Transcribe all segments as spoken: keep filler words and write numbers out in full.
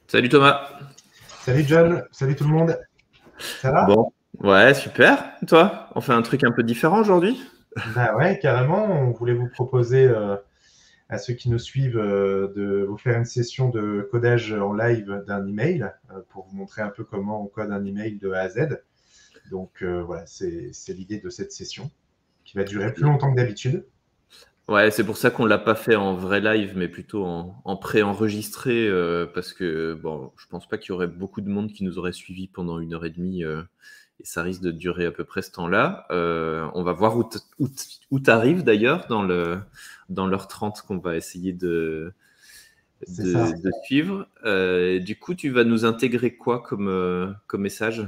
Salut Thomas. Salut John, salut tout le monde. Ça va? Bon, ouais, super. Toi, on fait un truc un peu différent aujourd'hui? Bah ouais, carrément. On voulait vous proposer euh, à ceux qui nous suivent euh, de vous faire une session de codage en live d'un email euh, pour vous montrer un peu comment on code un email de A à Z. Donc euh, voilà, c'est c'est l'idée de cette session qui va durer plus longtemps que d'habitude. Ouais, c'est pour ça qu'on l'a pas fait en vrai live, mais plutôt en, en pré-enregistré, euh, parce que bon, je pense pas qu'il y aurait beaucoup de monde qui nous aurait suivis pendant une heure et demie, euh, et ça risque de durer à peu près ce temps-là. Euh, on va voir où t- où t- où t'arrives d'ailleurs dans le dans l'heure trente qu'on va essayer de C'est de, ça. de suivre. Euh, du coup, tu vas nous intégrer quoi comme euh, comme message?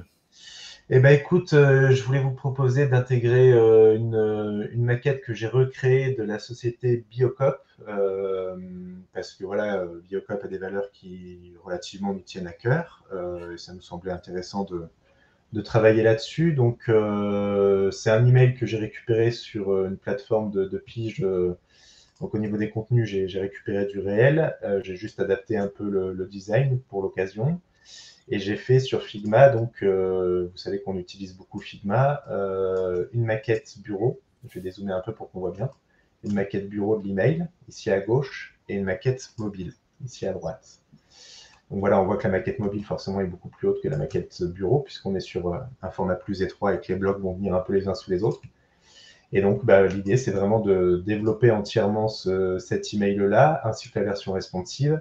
Eh ben écoute, euh, je voulais vous proposer d'intégrer euh, une, euh, une maquette que j'ai recréée de la société Biocop, euh, parce que voilà, euh, Biocop a des valeurs qui relativement nous tiennent à cœur, euh, et ça nous semblait intéressant de, de travailler là-dessus. Donc euh, c'est un email que j'ai récupéré sur euh, une plateforme de, de pige. euh, donc au niveau des contenus, j'ai j'ai récupéré du réel, euh, j'ai juste adapté un peu le, le design pour l'occasion. Et j'ai fait sur Figma, donc euh, vous savez qu'on utilise beaucoup Figma, euh, une maquette bureau. Je vais dézoomer un peu pour qu'on voit bien. Une maquette bureau de l'email, ici à gauche, et une maquette mobile, ici à droite. Donc voilà, on voit que la maquette mobile, forcément, est beaucoup plus haute que la maquette bureau, puisqu'on est sur euh, un format plus étroit et que les blocs vont venir un peu les uns sous les autres. Et donc, bah, l'idée, c'est vraiment de développer entièrement ce, cet email-là, ainsi que la version responsive.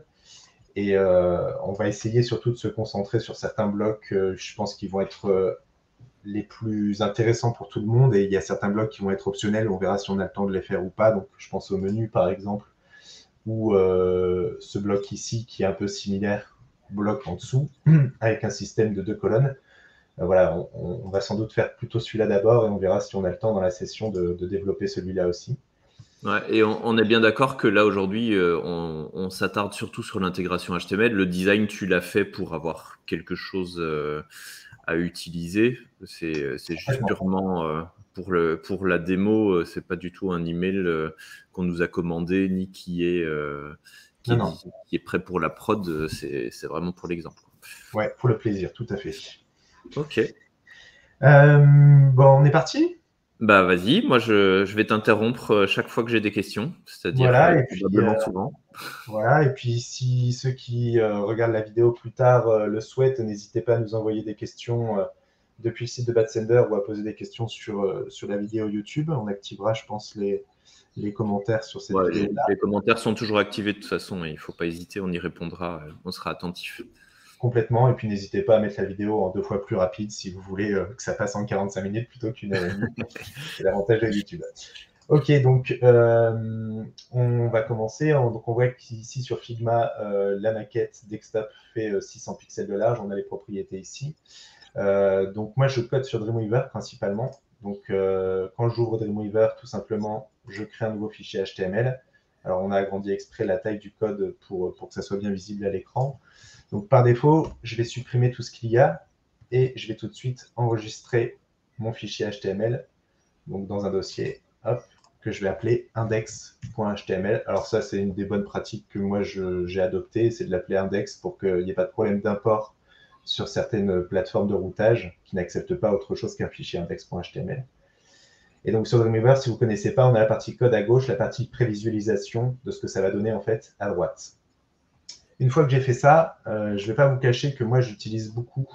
Et euh, on va essayer surtout de se concentrer sur certains blocs, euh, je pense, qui vont être euh, les plus intéressants pour tout le monde. Et il y a certains blocs qui vont être optionnels. On verra si on a le temps de les faire ou pas. Donc, je pense au menu, par exemple, ou euh, ce bloc ici qui est un peu similaire au bloc en dessous, avec un système de deux colonnes. Euh, voilà, on, on, va sans doute faire plutôt celui-là d'abord et on verra si on a le temps dans la session de, de développer celui-là aussi. Ouais, et on, on est bien d'accord que là aujourd'hui, euh, on, on s'attarde surtout sur l'intégration H T M L. Le design, tu l'as fait pour avoir quelque chose euh, à utiliser. C'est, c'est juste purement euh, pour le pour la démo. euh, C'est pas du tout un email euh, qu'on nous a commandé ni qui est euh, qui Non, est non. dit- qui est prêt pour la prod. euh, C'est c'est vraiment pour l'exemple. Ouais, pour le plaisir, tout à fait. Ok. Euh, bon, on est parti. Bah vas-y, moi je, je vais t'interrompre euh, chaque fois que j'ai des questions, c'est-à-dire euh, Voilà, et puis euh, probablement souvent. Voilà, et puis si ceux qui euh, regardent la vidéo plus tard euh, le souhaitent, n'hésitez pas à nous envoyer des questions euh, depuis le site de Bad Sender ou à poser des questions sur, euh, sur la vidéo YouTube. On activera, je pense, les, les commentaires sur cette Ouais, les, vidéo-là les commentaires sont toujours activés de toute façon et il ne faut pas hésiter, on y répondra, euh, on sera attentif. complètement. Et puis n'hésitez pas à mettre la vidéo en deux fois plus rapide si vous voulez euh, que ça passe en quarante-cinq minutes plutôt qu'une heure et demie. C'est l'avantage de YouTube. Ok, donc euh, on va commencer. Donc on voit qu'ici sur Figma, euh, la maquette desktop fait euh, six cents pixels de large. On a les propriétés ici. Euh, donc moi, je code sur Dreamweaver principalement. Donc euh, quand j'ouvre Dreamweaver, tout simplement, je crée un nouveau fichier H T M L. Alors on a agrandi exprès la taille du code pour, pour que ça soit bien visible à l'écran. Donc par défaut, je vais supprimer tout ce qu'il y a et je vais tout de suite enregistrer mon fichier H T M L donc dans un dossier, hop, que je vais appeler index.html. Alors ça, c'est une des bonnes pratiques que moi j'ai adoptées, c'est de l'appeler index pour qu'il n'y ait pas de problème d'import sur certaines plateformes de routage qui n'acceptent pas autre chose qu'un fichier index.html. Et donc sur Dreamweaver, si vous ne connaissez pas, on a la partie code à gauche, la partie prévisualisation de ce que ça va donner en fait à droite. Une fois que j'ai fait ça, euh, je ne vais pas vous cacher que moi j'utilise beaucoup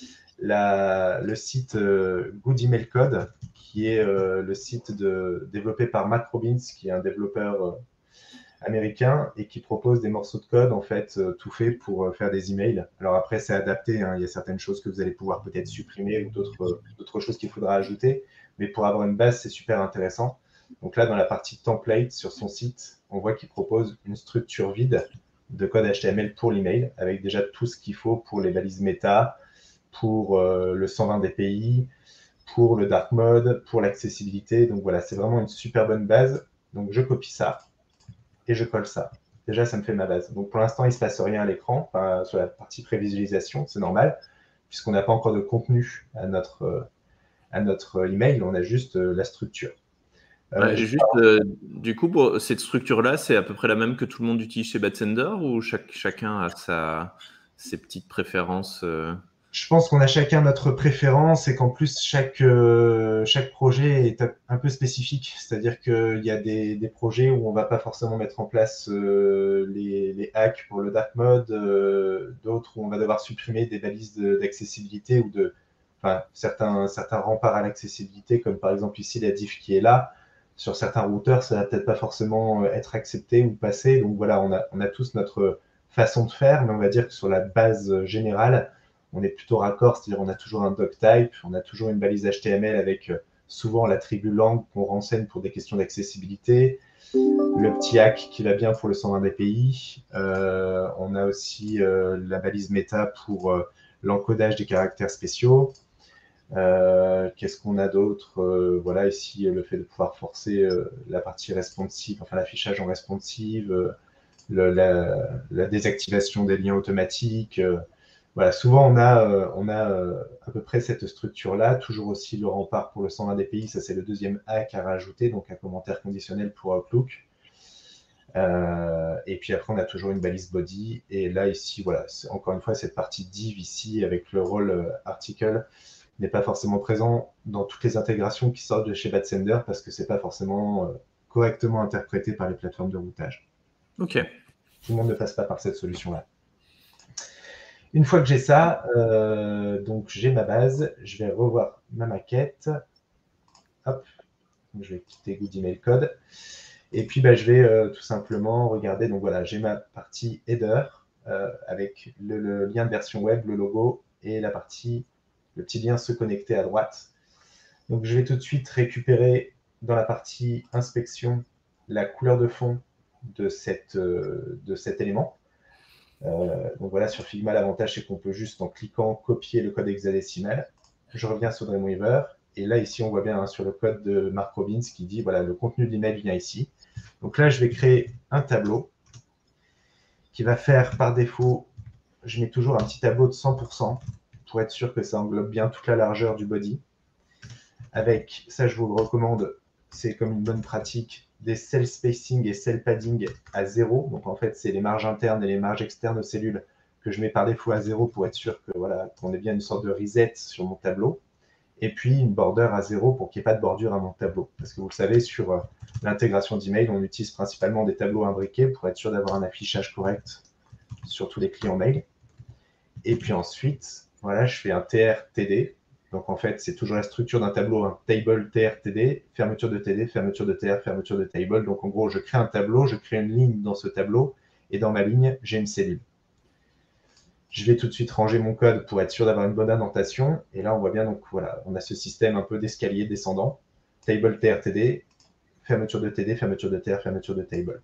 la, le site euh, Good Email Code, qui est euh, le site de, développé par Matt Robbins, qui est un développeur euh, américain et qui propose des morceaux de code en fait euh, tout fait pour euh, faire des emails. Alors après, c'est adapté, hein, il y a certaines choses que vous allez pouvoir peut-être supprimer ou d'autres euh, d'autres choses qu'il faudra ajouter, mais pour avoir une base, c'est super intéressant. Donc là, dans la partie template sur son site, on voit qu'il propose une structure vide de code H T M L pour l'email, avec déjà tout ce qu'il faut pour les balises méta, pour euh, le cent vingt D P I, pour le dark mode, pour l'accessibilité. Donc voilà, c'est vraiment une super bonne base. Donc je copie ça et je colle ça. Déjà, ça me fait ma base. Donc pour l'instant, il ne se passe rien à l'écran, enfin, sur la partie prévisualisation, c'est normal, puisqu'on n'a pas encore de contenu à notre, euh, à notre email, on a juste euh, la structure. Euh, Ouais, juste, euh, du coup, pour cette structure-là, c'est à peu près la même que tout le monde utilise chez Bad Sender ou chaque, chacun a sa, ces petites préférences euh... Je pense qu'on a chacun notre préférence et qu'en plus, chaque, euh, chaque projet est un peu spécifique. C'est-à-dire qu'il y a des, des projets où on ne va pas forcément mettre en place euh, les, les hacks pour le dark mode, euh, d'autres où on va devoir supprimer des balises d'accessibilité ou de, enfin, certains, certains remparts à l'accessibilité, comme par exemple ici la diff qui est là. Sur certains routeurs, ça va peut-être pas forcément être accepté ou passé. Donc voilà, on a, on a tous notre façon de faire, mais on va dire que sur la base générale, on est plutôt raccord, c'est-à-dire on a toujours un doctype, on a toujours une balise H T M L avec souvent l'attribut langue qu'on renseigne pour des questions d'accessibilité, le petit hack qui va bien pour le cent vingt D P I, euh, on a aussi euh, la balise méta pour euh, l'encodage des caractères spéciaux. Euh, Qu'est-ce qu'on a d'autre euh, Voilà, ici, le fait de pouvoir forcer euh, la partie responsive, enfin l'affichage en responsive, euh, le, la, la, désactivation des liens automatiques. Euh, voilà, souvent, on a, euh, on a euh, à peu près cette structure-là. Toujours aussi le rempart pour le cent vingt D P I, ça c'est le deuxième hack à rajouter, donc un commentaire conditionnel pour Outlook. Euh, et puis après, on a toujours une balise body. Et là, ici, voilà, encore une fois, cette partie div ici, avec le rôle euh, article, n'est pas forcément présent dans toutes les intégrations qui sortent de chez Bad Sender parce que c'est pas forcément euh, correctement interprété par les plateformes de routage. Ok. Tout le monde ne passe pas par cette solution-là. Une fois que j'ai ça, euh, donc j'ai ma base, je vais revoir ma maquette. Hop, je vais quitter Good Email Code. Et puis, bah, je vais euh, tout simplement regarder. Donc voilà, j'ai ma partie header euh, avec le, le lien de version web, le logo et la partie, le petit lien se connecter à droite. Donc, je vais tout de suite récupérer dans la partie inspection la couleur de fond de, cette, euh, de cet élément. Euh, donc voilà, sur Figma, l'avantage, c'est qu'on peut juste, en cliquant, copier le code hexadécimal. Je reviens sur Dreamweaver. Et là, ici, on voit bien hein, sur le code de Mark Robbins qui dit, voilà, le contenu de l'email vient ici. Donc là, je vais créer un tableau qui va faire, par défaut, je mets toujours un petit tableau de cent pour cent pour être sûr que ça englobe bien toute la largeur du body. Avec, ça, je vous le recommande, c'est comme une bonne pratique, des cell spacing et cell padding à zéro. Donc en fait, c'est les marges internes et les marges externes aux cellules que je mets par défaut à zéro pour être sûr que voilà, qu'on ait bien une sorte de reset sur mon tableau. Et puis une border à zéro pour qu'il n'y ait pas de bordure à mon tableau. Parce que vous le savez, sur euh, l'intégration d'email, on utilise principalement des tableaux imbriqués pour être sûr d'avoir un affichage correct sur tous les clients mail. Et puis ensuite, voilà, je fais un T R T D. Donc en fait, c'est toujours la structure d'un tableau, un table T R T D, fermeture de T D, fermeture de T R, fermeture de table. Donc en gros, je crée un tableau, je crée une ligne dans ce tableau, et dans ma ligne, j'ai une cellule. Je vais tout de suite ranger mon code pour être sûr d'avoir une bonne indentation. Et là, on voit bien, donc voilà, on a ce système un peu d'escalier descendant. Table T R T D, fermeture de T D, fermeture de T R, fermeture de table.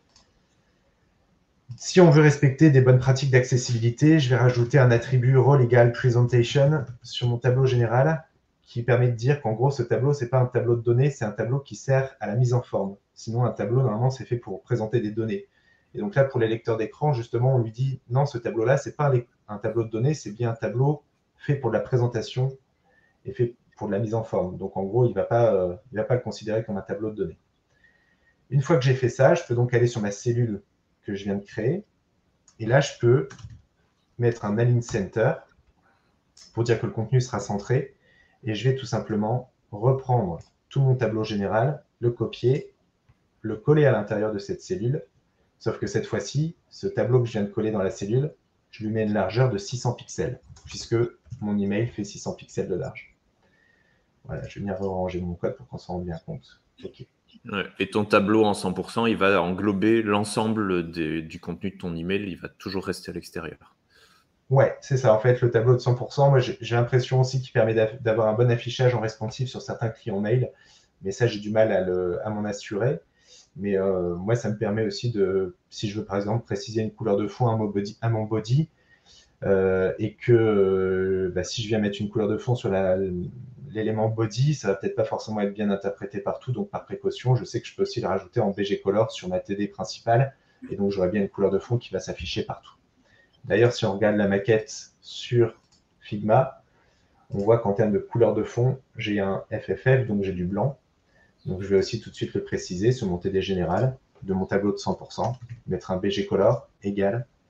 Si on veut respecter des bonnes pratiques d'accessibilité, je vais rajouter un attribut role égale presentation sur mon tableau général qui permet de dire qu'en gros, ce tableau, ce n'est pas un tableau de données, c'est un tableau qui sert à la mise en forme. Sinon, un tableau, normalement, c'est fait pour présenter des données. Et donc là, pour les lecteurs d'écran, justement, on lui dit non, ce tableau-là, ce n'est pas un tableau de données, c'est bien un tableau fait pour de la présentation et fait pour de la mise en forme. Donc en gros, il ne va pas, euh, il va pas le considérer comme un tableau de données. Une fois que j'ai fait ça, je peux donc aller sur ma cellule que je viens de créer. Et là, je peux mettre un align center pour dire que le contenu sera centré. Et je vais tout simplement reprendre tout mon tableau général, le copier, le coller à l'intérieur de cette cellule. Sauf que cette fois-ci, ce tableau que je viens de coller dans la cellule, je lui mets une largeur de six cents pixels, puisque mon email fait six cents pixels de large. Voilà, je vais venir ranger mon code pour qu'on s'en rende bien compte. OK. Ouais, et ton tableau en cent pour cent, il va englober l'ensemble du contenu de ton email, il va toujours rester à l'extérieur. Ouais, c'est ça. En fait, le tableau de cent pour cent, moi, j'ai l'impression aussi qu'il permet d'avoir un bon affichage en responsive sur certains clients mail. Mais ça, j'ai du mal à, le, à m'en assurer. Mais euh, moi, ça me permet aussi de, si je veux par exemple préciser une couleur de fond à mon body, à mon body euh, et que euh, bah, si je viens mettre une couleur de fond sur l'élément body, ça va peut-être pas forcément être bien interprété partout. Donc, par précaution, je sais que je peux aussi le rajouter en B G Color sur ma T D principale. Et donc, j'aurai bien une couleur de fond qui va s'afficher partout. D'ailleurs, si on regarde la maquette sur Figma, on voit qu'en termes de couleur de fond, j'ai un F F F, donc j'ai du blanc. Donc je vais aussi tout de suite le préciser sur mon T D général de mon tableau de cent pour cent, mettre un B G Color égal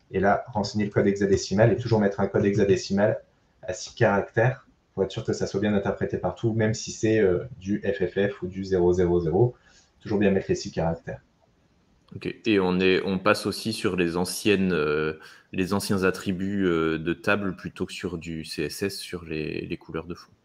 Et là, renseigner le code hexadécimal et toujours mettre un code hexadécimal à six caractères pour être sûr que ça soit bien interprété partout, même si c'est euh, du F F F ou du zéro zéro zéro. Toujours bien mettre les six caractères. Ok. Et on, est, on passe aussi sur les, anciennes, euh, les anciens attributs euh, de table plutôt que sur du C S S, sur les, les couleurs de fond.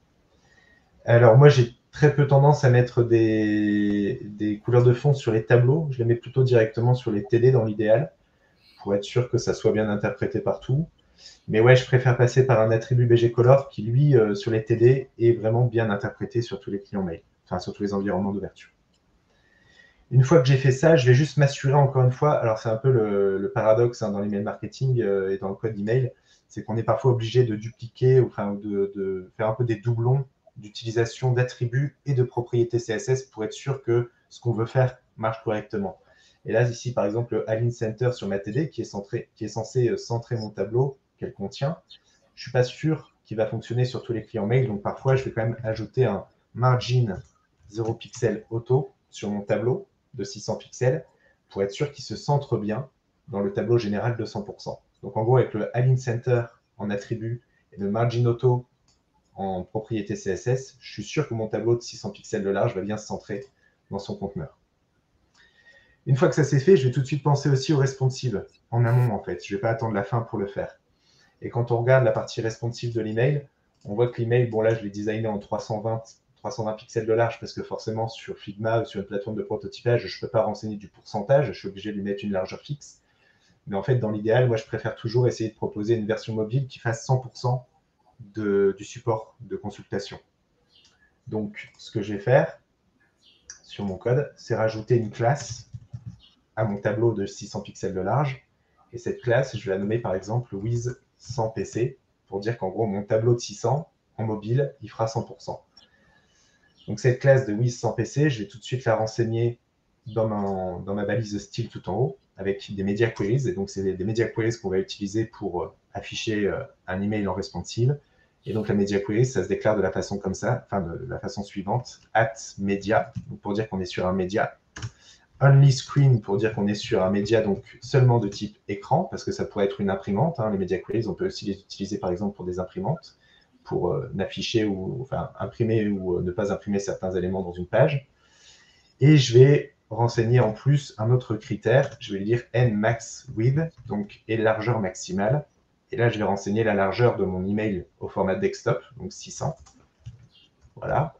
Alors moi, j'ai très peu tendance à mettre des, des couleurs de fond sur les tableaux. Je les mets plutôt directement sur les T D dans l'idéal, pour être sûr que ça soit bien interprété partout. Mais ouais, je préfère passer par un attribut B G Color qui, lui, euh, sur les T D, est vraiment bien interprété sur tous les clients mail, enfin sur tous les environnements d'ouverture. Une fois que j'ai fait ça, je vais juste m'assurer encore une fois, alors c'est un peu le, le paradoxe hein, dans l'email marketing euh, et dans le code email, c'est qu'on est parfois obligé de dupliquer, ou enfin, de, de faire un peu des doublons d'utilisation d'attributs et de propriétés C S S pour être sûr que ce qu'on veut faire marche correctement. Et là, ici, par exemple, le Align Center sur ma T D qui est, centré, qui est censé centrer mon tableau qu'elle contient, je ne suis pas sûr qu'il va fonctionner sur tous les clients mail, donc parfois, je vais quand même ajouter un margin zéro pixel auto sur mon tableau de six cents pixels pour être sûr qu'il se centre bien dans le tableau général de cent pour cent. Donc en gros, avec le Align Center en attribut et le Margin Auto en propriété C S S, je suis sûr que mon tableau de six cents pixels de large va bien se centrer dans son conteneur. Une fois que ça c'est fait, je vais tout de suite penser aussi au responsive en amont en fait. Je ne vais pas attendre la fin pour le faire. Et quand on regarde la partie responsive de l'email, on voit que l'email, bon là je l'ai designé en trois cent vingt pixels de large parce que forcément sur Figma ou sur une plateforme de prototypage, je ne peux pas renseigner du pourcentage, je suis obligé de lui mettre une largeur fixe. Mais en fait, dans l'idéal, moi je préfère toujours essayer de proposer une version mobile qui fasse cent pour cent de, du support de consultation. Donc ce que je vais faire sur mon code, c'est rajouter une classe à mon tableau de six cents pixels de large. Et cette classe, je vais la nommer par exemple Wiz cent P C pour dire qu'en gros, mon tableau de six cents en mobile, il fera cent pour cent. Donc cette classe de Wiz cent P C, je vais tout de suite la renseigner dans ma, dans ma balise de style tout en haut avec des media queries. Et donc c'est des, des media queries qu'on va utiliser pour euh, afficher euh, un email en responsive. Et donc la media query, ça se déclare de la façon comme ça, enfin de la façon suivante, at media, pour dire qu'on est sur un média. Only screen pour dire qu'on est sur un média donc seulement de type écran, parce que ça pourrait être une imprimante. Hein. Les media queries, on peut aussi les utiliser par exemple pour des imprimantes, pour euh, n'afficher ou enfin imprimer ou euh, ne pas imprimer certains éléments dans une page. Et je vais renseigner en plus un autre critère, je vais lui dire nmax width, donc et largeur maximale. Et là, je vais renseigner la largeur de mon email au format desktop, donc six cents. Voilà.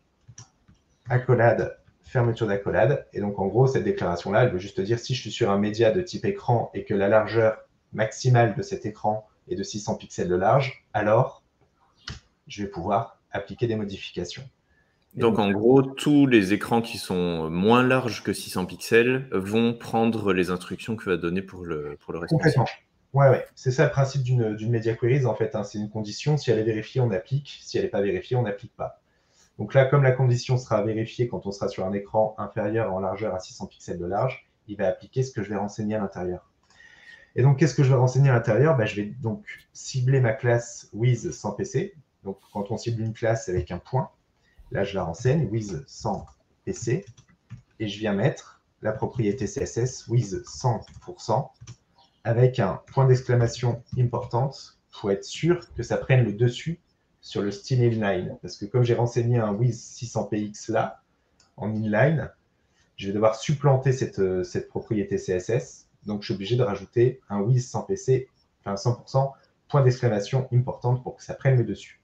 Accolade, fermeture d'accolade. Et donc, en gros, cette déclaration-là, elle veut juste dire si je suis sur un média de type écran et que la largeur maximale de cet écran est de six cents pixels de large, alors je vais pouvoir appliquer des modifications. Donc, donc en gros, tous les écrans qui sont moins larges que six cents pixels vont prendre les instructions que va donner pour le, pour le responsive. Complètement. Ouais, ouais. C'est ça le principe d'une media query, en fait. Hein. C'est une condition. Si elle est vérifiée, on applique. Si elle n'est pas vérifiée, on n'applique pas. Donc là, comme la condition sera vérifiée quand on sera sur un écran inférieur en largeur à six cents pixels de large, il va appliquer ce que je vais renseigner à l'intérieur. Et donc, qu'est-ce que je vais renseigner à l'intérieur? bah, Je vais donc cibler ma classe Wiz cent P C. Donc, quand on cible une classe avec un point, là, je la renseigne, Wiz cent P C. Et je viens mettre la propriété C S S Wiz cent pour cent avec un point d'exclamation importante pour être sûr que ça prenne le dessus sur le style inline. Parce que comme j'ai renseigné un Wiz six cents P X là, en inline, je vais devoir supplanter cette, cette propriété C S S. Donc, je suis obligé de rajouter un Wiz cent P C, enfin cent pour cent, point d'exclamation importante pour que ça prenne le dessus.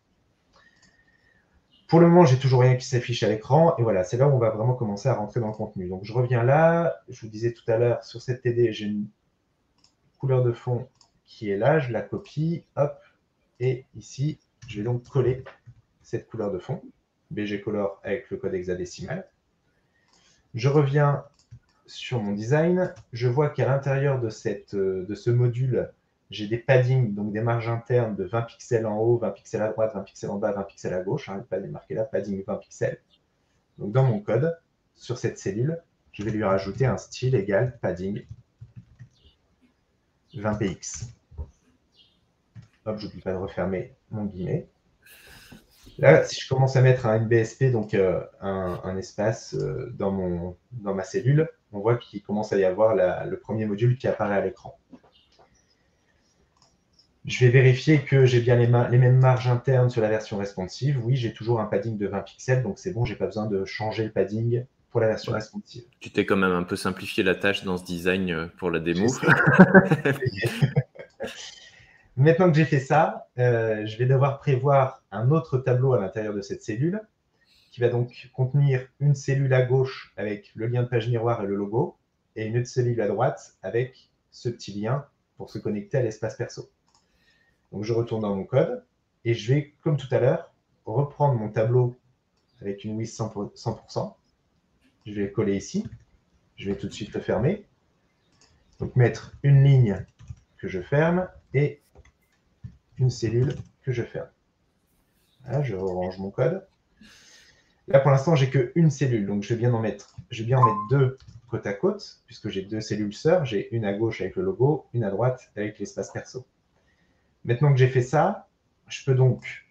Pour le moment, j'ai toujours rien qui s'affiche à l'écran. Et voilà, c'est là où on va vraiment commencer à rentrer dans le contenu. Donc, je reviens là. Je vous disais tout à l'heure, sur cette T D, j'ai une couleur de fond qui est là. Je la copie. Hop. Et ici, je vais donc coller cette couleur de fond, B G Color avec le code hexadécimal. Je reviens sur mon design. Je vois qu'à l'intérieur de, cette, de ce module, j'ai des paddings, donc des marges internes de vingt pixels en haut, vingt pixels à droite, vingt pixels en bas, vingt pixels à gauche. Hein, le padding marqué là, padding vingt pixels. Donc dans mon code, sur cette cellule, je vais lui rajouter un style égal padding vingt P X. Hop, j'oublie pas de refermer mon guillemet. Là, si je commence à mettre un N B S P, donc euh, un, un espace euh, dans, mon, dans ma cellule, on voit qu'il commence à y avoir la, le premier module qui apparaît à l'écran. Je vais vérifier que j'ai bien les, les mêmes marges internes sur la version responsive. Oui, j'ai toujours un padding de vingt pixels, donc c'est bon, j'ai pas besoin de changer le padding pour la version Ouais. responsive. Tu t'es quand même un peu simplifié la tâche dans ce design pour la démo. Maintenant que j'ai fait ça, euh, je vais devoir prévoir un autre tableau à l'intérieur de cette cellule qui va donc contenir une cellule à gauche avec le lien de page miroir et le logo, et une autre cellule à droite avec ce petit lien pour se connecter à l'espace perso. Donc je retourne dans mon code et je vais, comme tout à l'heure, reprendre mon tableau avec une width cent pour cent. Je vais le coller ici. Je vais tout de suite le fermer. Donc mettre une ligne que je ferme et une cellule que je ferme. Voilà, je range mon code. Là, pour l'instant, j'ai qu'une cellule, donc je vais bien en mettre, je vais bien en mettre deux côte à côte, puisque j'ai deux cellules sœurs. J'ai une à gauche avec le logo, une à droite avec l'espace perso. Maintenant que j'ai fait ça, je peux donc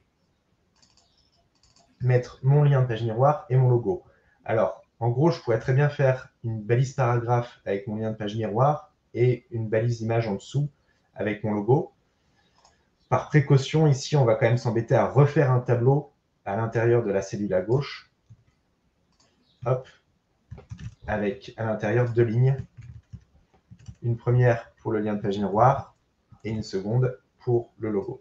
mettre mon lien de page miroir et mon logo. Alors, en gros, je pourrais très bien faire une balise paragraphe avec mon lien de page miroir et une balise image en dessous avec mon logo. Par précaution, ici, on va quand même s'embêter à refaire un tableau à l'intérieur de la cellule à gauche. Hop, avec à l'intérieur deux lignes. Une première pour le lien de page miroir et une seconde pour le logo.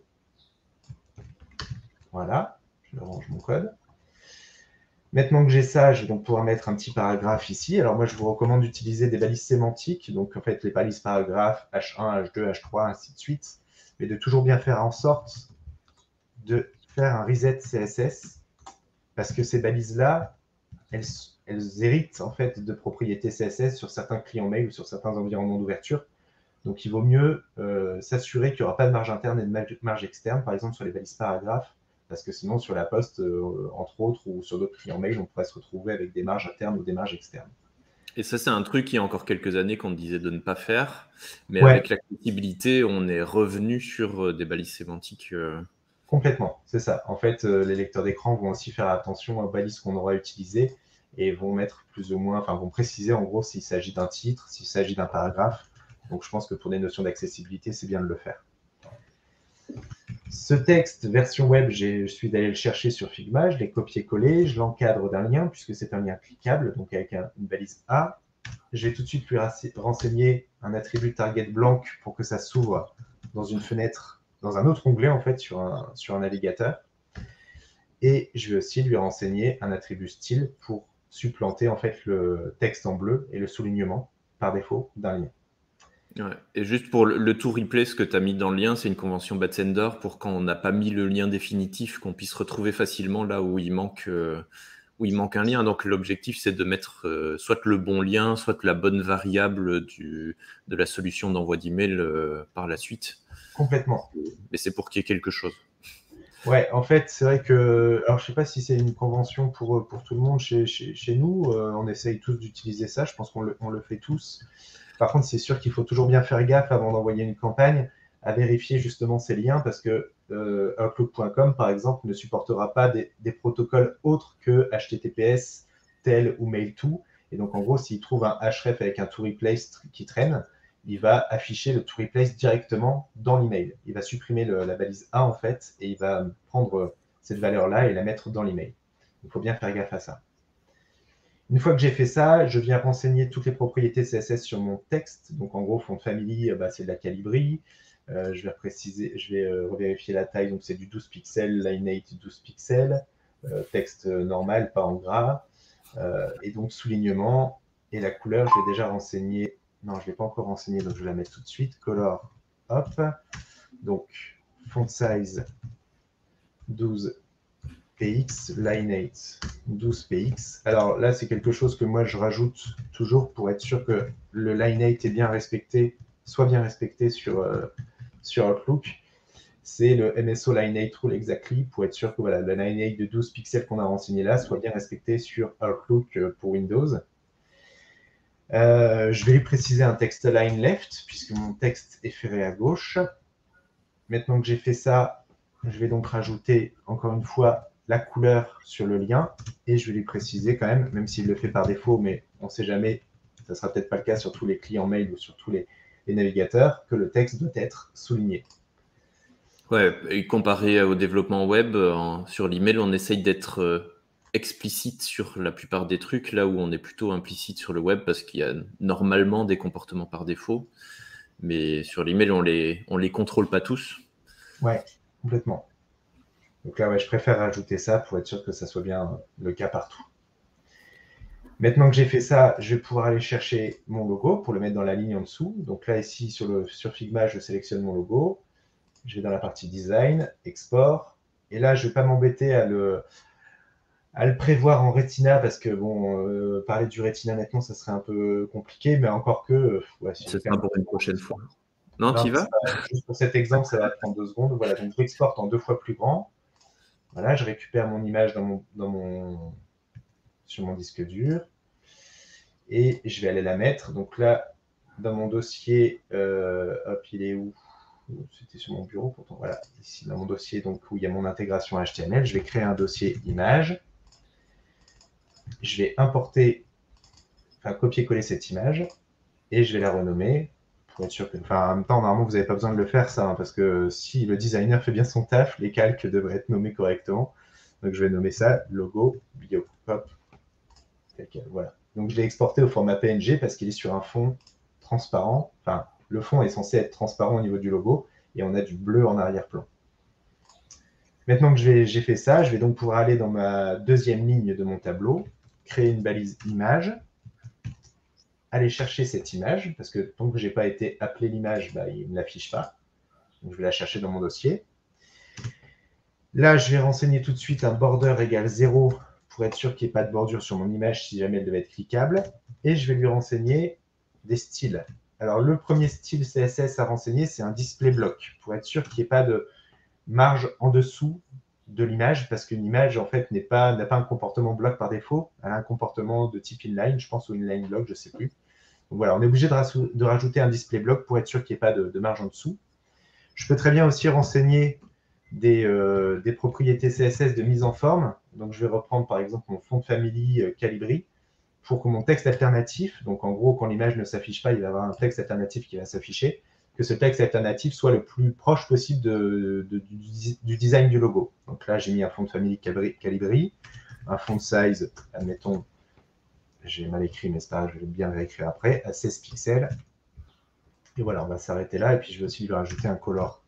Voilà, je range mon code. Maintenant que j'ai ça, je vais donc pouvoir mettre un petit paragraphe ici. Alors moi, je vous recommande d'utiliser des balises sémantiques. Donc en fait, les balises paragraphes H un, H deux, H trois, ainsi de suite. Mais de toujours bien faire en sorte de faire un reset C S S. Parce que ces balises-là, elles, elles héritent en fait de propriétés C S S sur certains clients mail ou sur certains environnements d'ouverture. Donc il vaut mieux euh, s'assurer qu'il n'y aura pas de marge interne et de marge externe, par exemple sur les balises paragraphes, parce que sinon sur la poste, euh, entre autres, ou sur d'autres clients mail, on pourrait se retrouver avec des marges internes ou des marges externes. Et ça, c'est un truc il y a encore quelques années qu'on disait de ne pas faire, mais ouais. avec l'accessibilité, on est revenu sur des balises sémantiques. Euh... Complètement, c'est ça. En fait, euh, les lecteurs d'écran vont aussi faire attention aux balises qu'on aura utilisées et vont mettre plus ou moins, enfin vont préciser en gros s'il s'agit d'un titre, s'il s'agit d'un paragraphe. Donc je pense que pour des notions d'accessibilité, c'est bien de le faire. Ce texte version web, je suis allé le chercher sur Figma, je l'ai copié-collé, je l'encadre d'un lien puisque c'est un lien cliquable, donc avec un, une balise A. Je vais tout de suite lui renseigner un attribut target blanc pour que ça s'ouvre dans une fenêtre, dans un autre onglet en fait sur un, sur un navigateur. Et je vais aussi lui renseigner un attribut style pour supplanter en fait le texte en bleu et le soulignement par défaut d'un lien. Ouais. Et juste pour le, le to replace que tu as mis dans le lien, c'est une convention Batsender pour quand on n'a pas mis le lien définitif, qu'on puisse retrouver facilement là où il manque, euh, où il manque un lien. Donc l'objectif, c'est de mettre euh, soit le bon lien, soit la bonne variable du, de la solution d'envoi d'email euh, par la suite. Complètement. Mais c'est pour qu'il y ait quelque chose. Ouais, en fait, c'est vrai que, alors je sais pas si c'est une convention pour, pour tout le monde chez, chez, chez nous, euh, on essaye tous d'utiliser ça, je pense qu'on le, on le fait tous. Par contre, c'est sûr qu'il faut toujours bien faire gaffe avant d'envoyer une campagne à vérifier justement ces liens parce que euh, Outlook point com, par exemple, ne supportera pas des, des protocoles autres que H T T P S, tel ou mail to. Et donc, en gros, s'il trouve un href avec un to replace qui traîne, il va afficher le to replace directement dans l'email. Il va supprimer le, la balise A en fait et il va prendre cette valeur-là et la mettre dans l'email. Il faut bien faire gaffe à ça. Une fois que j'ai fait ça, je viens renseigner toutes les propriétés C S S sur mon texte. Donc en gros, font family, bah, c'est de la calibrie. Euh, je vais préciser, je vais euh, revérifier la taille. Donc c'est du douze pixels, lineate douze pixels, euh, texte normal, pas en gras. Euh, et donc soulignement et la couleur, je l'ai déjà renseigné. Non, je ne l'ai pas encore renseigné, donc je vais la mettre tout de suite. Color, hop. Donc font size douze P X, lineate douze P X. Alors là, c'est quelque chose que moi je rajoute toujours pour être sûr que le lineate est bien respecté, soit bien respecté sur, euh, sur Outlook. C'est le M S O lineate rule exactly pour être sûr que voilà, le lineate de douze pixels qu'on a renseigné là soit bien respecté sur Outlook pour Windows. Euh, je vais lui préciser un texte line left puisque mon texte est ferré à gauche. Maintenant que j'ai fait ça, je vais donc rajouter encore une fois la couleur sur le lien et je vais lui préciser quand même, même s'il le fait par défaut, mais on ne sait jamais, ça ne sera peut-être pas le cas sur tous les clients mail ou sur tous les, les navigateurs, que le texte doit être souligné. Ouais, et comparé au développement web, en, sur l'email, on essaye d'être euh, explicite sur la plupart des trucs, là où on est plutôt implicite sur le web parce qu'il y a normalement des comportements par défaut. Mais sur l'email, on les, on les contrôle pas tous. Ouais, complètement. Donc là, ouais, je préfère rajouter ça pour être sûr que ça soit bien le cas partout. Maintenant que j'ai fait ça, je vais pouvoir aller chercher mon logo pour le mettre dans la ligne en dessous. Donc là, ici, sur, le, sur Figma, je sélectionne mon logo. Je vais dans la partie design, export. Et là, je ne vais pas m'embêter à le, à le prévoir en Retina parce que, bon, euh, parler du Retina maintenant, ça serait un peu compliqué, mais encore que, euh, ouais, si Ce j'ai quand sera même... pour une prochaine fois. Non, Non, t'y vas? ça, juste pour cet exemple, ça va prendre deux secondes. Voilà, donc je l'exporte en deux fois plus grand. Voilà, je récupère mon image dans mon, dans mon, sur mon disque dur et je vais aller la mettre. Donc là, dans mon dossier, euh, hop, il est où? C'était sur mon bureau, pourtant, voilà, ici dans mon dossier, donc où il y a mon intégration H T M L, je vais créer un dossier image. Je vais importer, enfin copier-coller cette image et je vais la renommer pour être sûr que, enfin, en même temps, normalement, vous n'avez pas besoin de le faire ça, hein, parce que si le designer fait bien son taf, les calques devraient être nommés correctement. Donc je vais nommer ça logo bio. Hop. Voilà. Donc je l'ai exporté au format P N G parce qu'il est sur un fond transparent. Enfin, le fond est censé être transparent au niveau du logo et on a du bleu en arrière-plan. Maintenant que j'ai fait ça, je vais donc pouvoir aller dans ma deuxième ligne de mon tableau, créer une balise image, aller chercher cette image, parce que tant que je n'ai pas été appelé l'image, bah, il ne l'affiche pas. Donc je vais la chercher dans mon dossier. Là, je vais renseigner tout de suite un border égale zéro pour être sûr qu'il n'y ait pas de bordure sur mon image si jamais elle devait être cliquable. Et je vais lui renseigner des styles. Alors, le premier style C S S à renseigner, c'est un display block, pour être sûr qu'il n'y ait pas de marge en dessous de l'image, parce qu'une image, en fait, n'a pas, pas un comportement block par défaut. Elle a un comportement de type inline, je pense, ou inline block, je ne sais plus. Donc voilà, on est obligé de, de rajouter un display block pour être sûr qu'il n'y ait pas de, de marge en dessous. Je peux très bien aussi renseigner Des, euh, des propriétés C S S de mise en forme. Donc, je vais reprendre par exemple mon font family euh, Calibri pour que mon texte alternatif, donc en gros, quand l'image ne s'affiche pas, il va y avoir un texte alternatif qui va s'afficher, que ce texte alternatif soit le plus proche possible de, de, du, du design du logo. Donc là, j'ai mis un font family Calibri, un font size, admettons, j'ai mal écrit, mais c'est pas grave, je vais bien le réécrire après, à seize pixels. Et voilà, on va s'arrêter là. Et puis, je vais aussi lui rajouter un color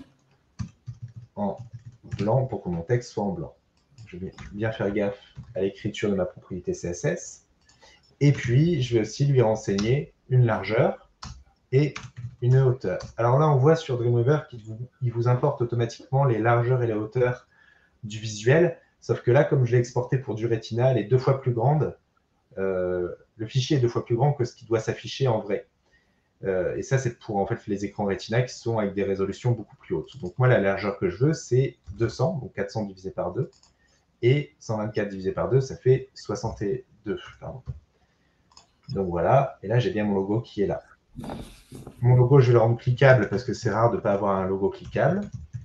en blanc pour que mon texte soit en blanc. Je vais bien faire gaffe à l'écriture de ma propriété C S S. Et puis, je vais aussi lui renseigner une largeur et une hauteur. Alors là, on voit sur Dreamweaver qu'il vous, il vous importe automatiquement les largeurs et les hauteurs du visuel. Sauf que là, comme je l'ai exporté pour du Retina, elle est deux fois plus grande. Euh, le fichier est deux fois plus grand que ce qui doit s'afficher en vrai. Euh, et ça, c'est pour en fait les écrans Retina qui sont avec des résolutions beaucoup plus hautes. Donc moi, la largeur que je veux, c'est deux cents, donc quatre cents divisé par deux. Et cent vingt-quatre divisé par deux, ça fait soixante-deux. Pardon. Donc voilà, et là, j'ai bien mon logo qui est là. Mon logo, je vais le rendre cliquable parce que c'est rare de ne pas avoir un logo cliquable,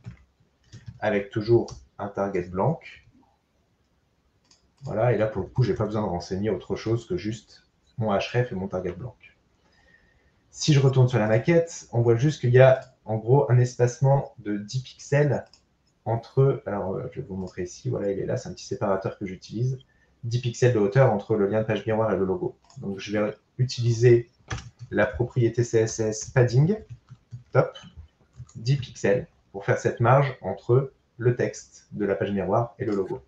avec toujours un target blanc. Voilà, et là, pour le coup, je n'ai pas besoin de renseigner autre chose que juste mon href et mon target blanc. Si je retourne sur la maquette, on voit juste qu'il y a en gros un espacement de dix pixels entre, alors je vais vous montrer ici, voilà, il est là, c'est un petit séparateur que j'utilise, dix pixels de hauteur entre le lien de page miroir et le logo. Donc je vais utiliser la propriété C S S padding, top, dix pixels, pour faire cette marge entre le texte de la page miroir et le logo.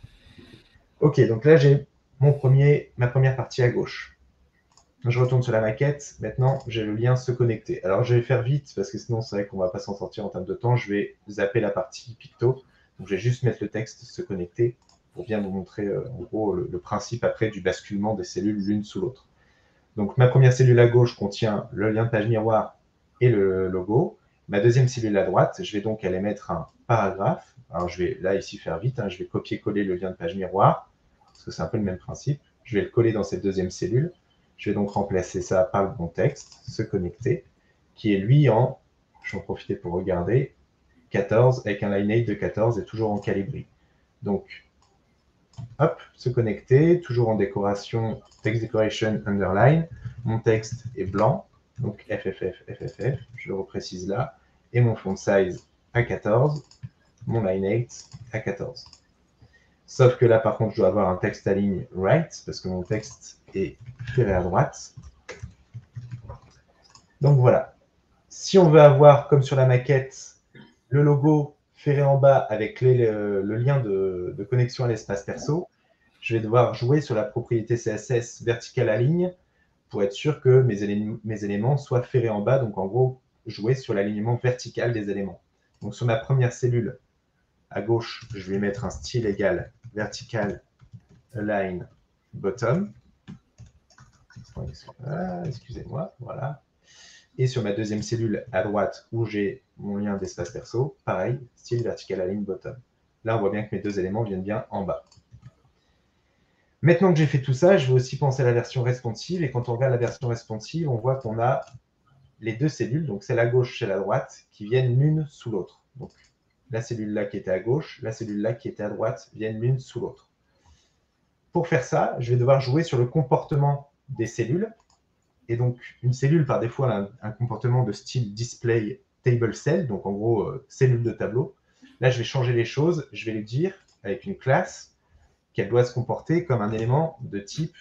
Ok, donc là j'ai mon premier, ma première partie à gauche. Je retourne sur la maquette. Maintenant, j'ai le lien se connecter. Alors, je vais faire vite parce que sinon, c'est vrai qu'on ne va pas s'en sortir en termes de temps. Je vais zapper la partie picto. Donc, je vais juste mettre le texte se connecter pour bien vous montrer, euh, en gros, le, le principe après du basculement des cellules l'une sous l'autre. Donc, ma première cellule à gauche contient le lien de page miroir et le logo. Ma deuxième cellule à droite, je vais donc aller mettre un paragraphe. Alors, je vais là, ici, faire vite. Hein. Je vais copier-coller le lien de page miroir parce que c'est un peu le même principe. Je vais le coller dans cette deuxième cellule. Je vais donc remplacer ça par le bon texte, se connecter, qui est lui en, je vais en profiter pour regarder, quatorze, avec un lineage de quatorze et toujours en Calibri. Donc, hop, se connecter, toujours en décoration, text decoration underline. Mon texte est blanc, donc F F F, F F F, je le reprécise là. Et mon font size à quatorze, mon line eight à quatorze. Sauf que là, par contre, je dois avoir un texte à ligne right, parce que mon texte est ferré à droite. Donc voilà. Si on veut avoir, comme sur la maquette, le logo ferré en bas avec les, le, le lien de, de connexion à l'espace perso, je vais devoir jouer sur la propriété C S S verticale à ligne pour être sûr que mes, élé mes éléments soient ferrés en bas. Donc en gros, jouer sur l'alignement vertical des éléments. Donc sur ma première cellule, à gauche, je vais mettre un style égal vertical align bottom. Ah, excusez-moi, voilà. Et sur ma deuxième cellule à droite, où j'ai mon lien d'espace perso, pareil, style vertical align bottom. Là, on voit bien que mes deux éléments viennent bien en bas. Maintenant que j'ai fait tout ça, je vais aussi penser à la version responsive. Et quand on regarde la version responsive, on voit qu'on a les deux cellules, donc celle à gauche, celle à droite, qui viennent l'une sous l'autre. Donc la cellule là qui était à gauche, la cellule là qui était à droite, viennent l'une sous l'autre. Pour faire ça, je vais devoir jouer sur le comportement des cellules. Et donc, une cellule, par défaut, a un, un comportement de style display table cell, donc en gros, euh, cellule de tableau. Là, je vais changer les choses. Je vais lui dire, avec une classe, qu'elle doit se comporter comme un élément de type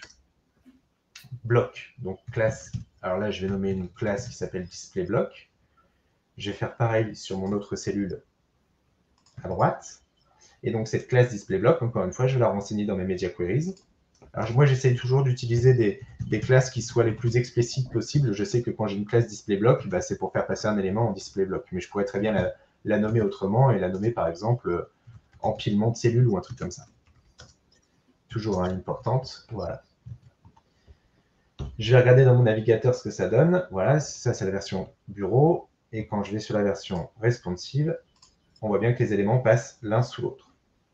bloc. Donc, classe. Alors là, je vais nommer une classe qui s'appelle display block. Je vais faire pareil sur mon autre cellule à droite. Et donc, cette classe display block, encore une fois, je vais la renseigner dans mes media queries. Alors, moi, j'essaye toujours d'utiliser des, des classes qui soient les plus explicites possibles. Je sais que quand j'ai une classe display block, bah, c'est pour faire passer un élément en display block. Mais je pourrais très bien la, la nommer autrement et la nommer, par exemple, empilement de cellules ou un truc comme ça. Toujours hein, importante. Voilà. Je vais regarder dans mon navigateur ce que ça donne. Voilà, ça, c'est la version bureau. Et quand je vais sur la version responsive, on voit bien que les éléments passent l'un sous l'autre.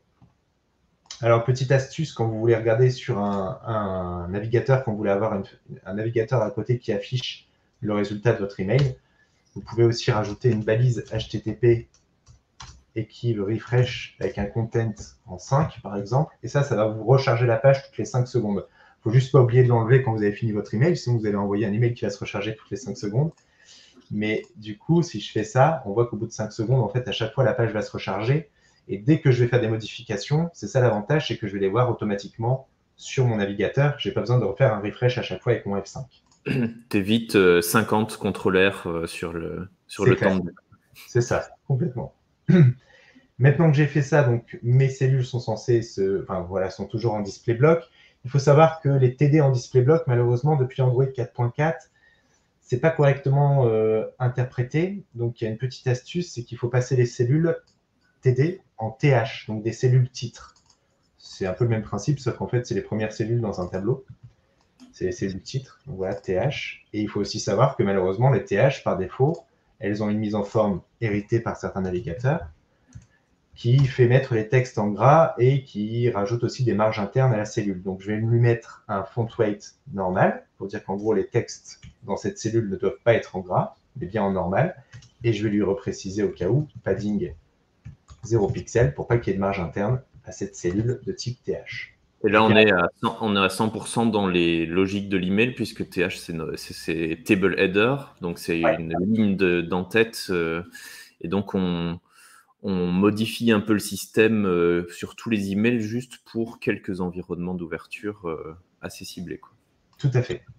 Alors, petite astuce, quand vous voulez regarder sur un, un navigateur, quand vous voulez avoir une, un navigateur à côté qui affiche le résultat de votre email, vous pouvez aussi rajouter une balise H T T P et qui le refresh avec un content en cinq, par exemple. Et ça, ça va vous recharger la page toutes les cinq secondes. Il ne faut juste pas oublier de l'enlever quand vous avez fini votre email, sinon vous allez envoyer un email qui va se recharger toutes les cinq secondes. Mais du coup, si je fais ça, on voit qu'au bout de cinq secondes, en fait, à chaque fois, la page va se recharger. Et dès que je vais faire des modifications, c'est ça l'avantage, c'est que je vais les voir automatiquement sur mon navigateur. Je n'ai pas besoin de refaire un refresh à chaque fois avec mon F cinq. T'évites euh, cinquante contrôleurs euh, sur le, sur le temps de... C'est ça, complètement. Maintenant que j'ai fait ça, donc mes cellules sont censées se, enfin voilà, sont toujours en display block. Il faut savoir que les T D en display block, malheureusement, depuis Android quatre point quatre, c'est pas correctement euh, interprété. Donc il y a une petite astuce, c'est qu'il faut passer les cellules T D en T H, donc des cellules titres. C'est un peu le même principe, sauf qu'en fait, c'est les premières cellules dans un tableau. C'est les cellules titres, donc voilà, T H. Et il faut aussi savoir que malheureusement, les T H, par défaut, elles ont une mise en forme héritée par certains navigateurs qui fait mettre les textes en gras et qui rajoute aussi des marges internes à la cellule. Donc, je vais lui mettre un font weight normal, pour dire qu'en gros, les textes dans cette cellule ne doivent pas être en gras, mais bien en normal. Et je vais lui repréciser au cas où, padding zéro pixel, pour pas qu'il y ait de marge interne à cette cellule de type T H. Et là, on est, à cent, on est à cent pour cent dans les logiques de l'email, puisque T H, c'est table header, donc c'est ouais. une ligne d'en-tête. Euh, et donc, on, on modifie un peu le système euh, sur tous les emails juste pour quelques environnements d'ouverture euh, assez ciblés, quoi. Tout à fait.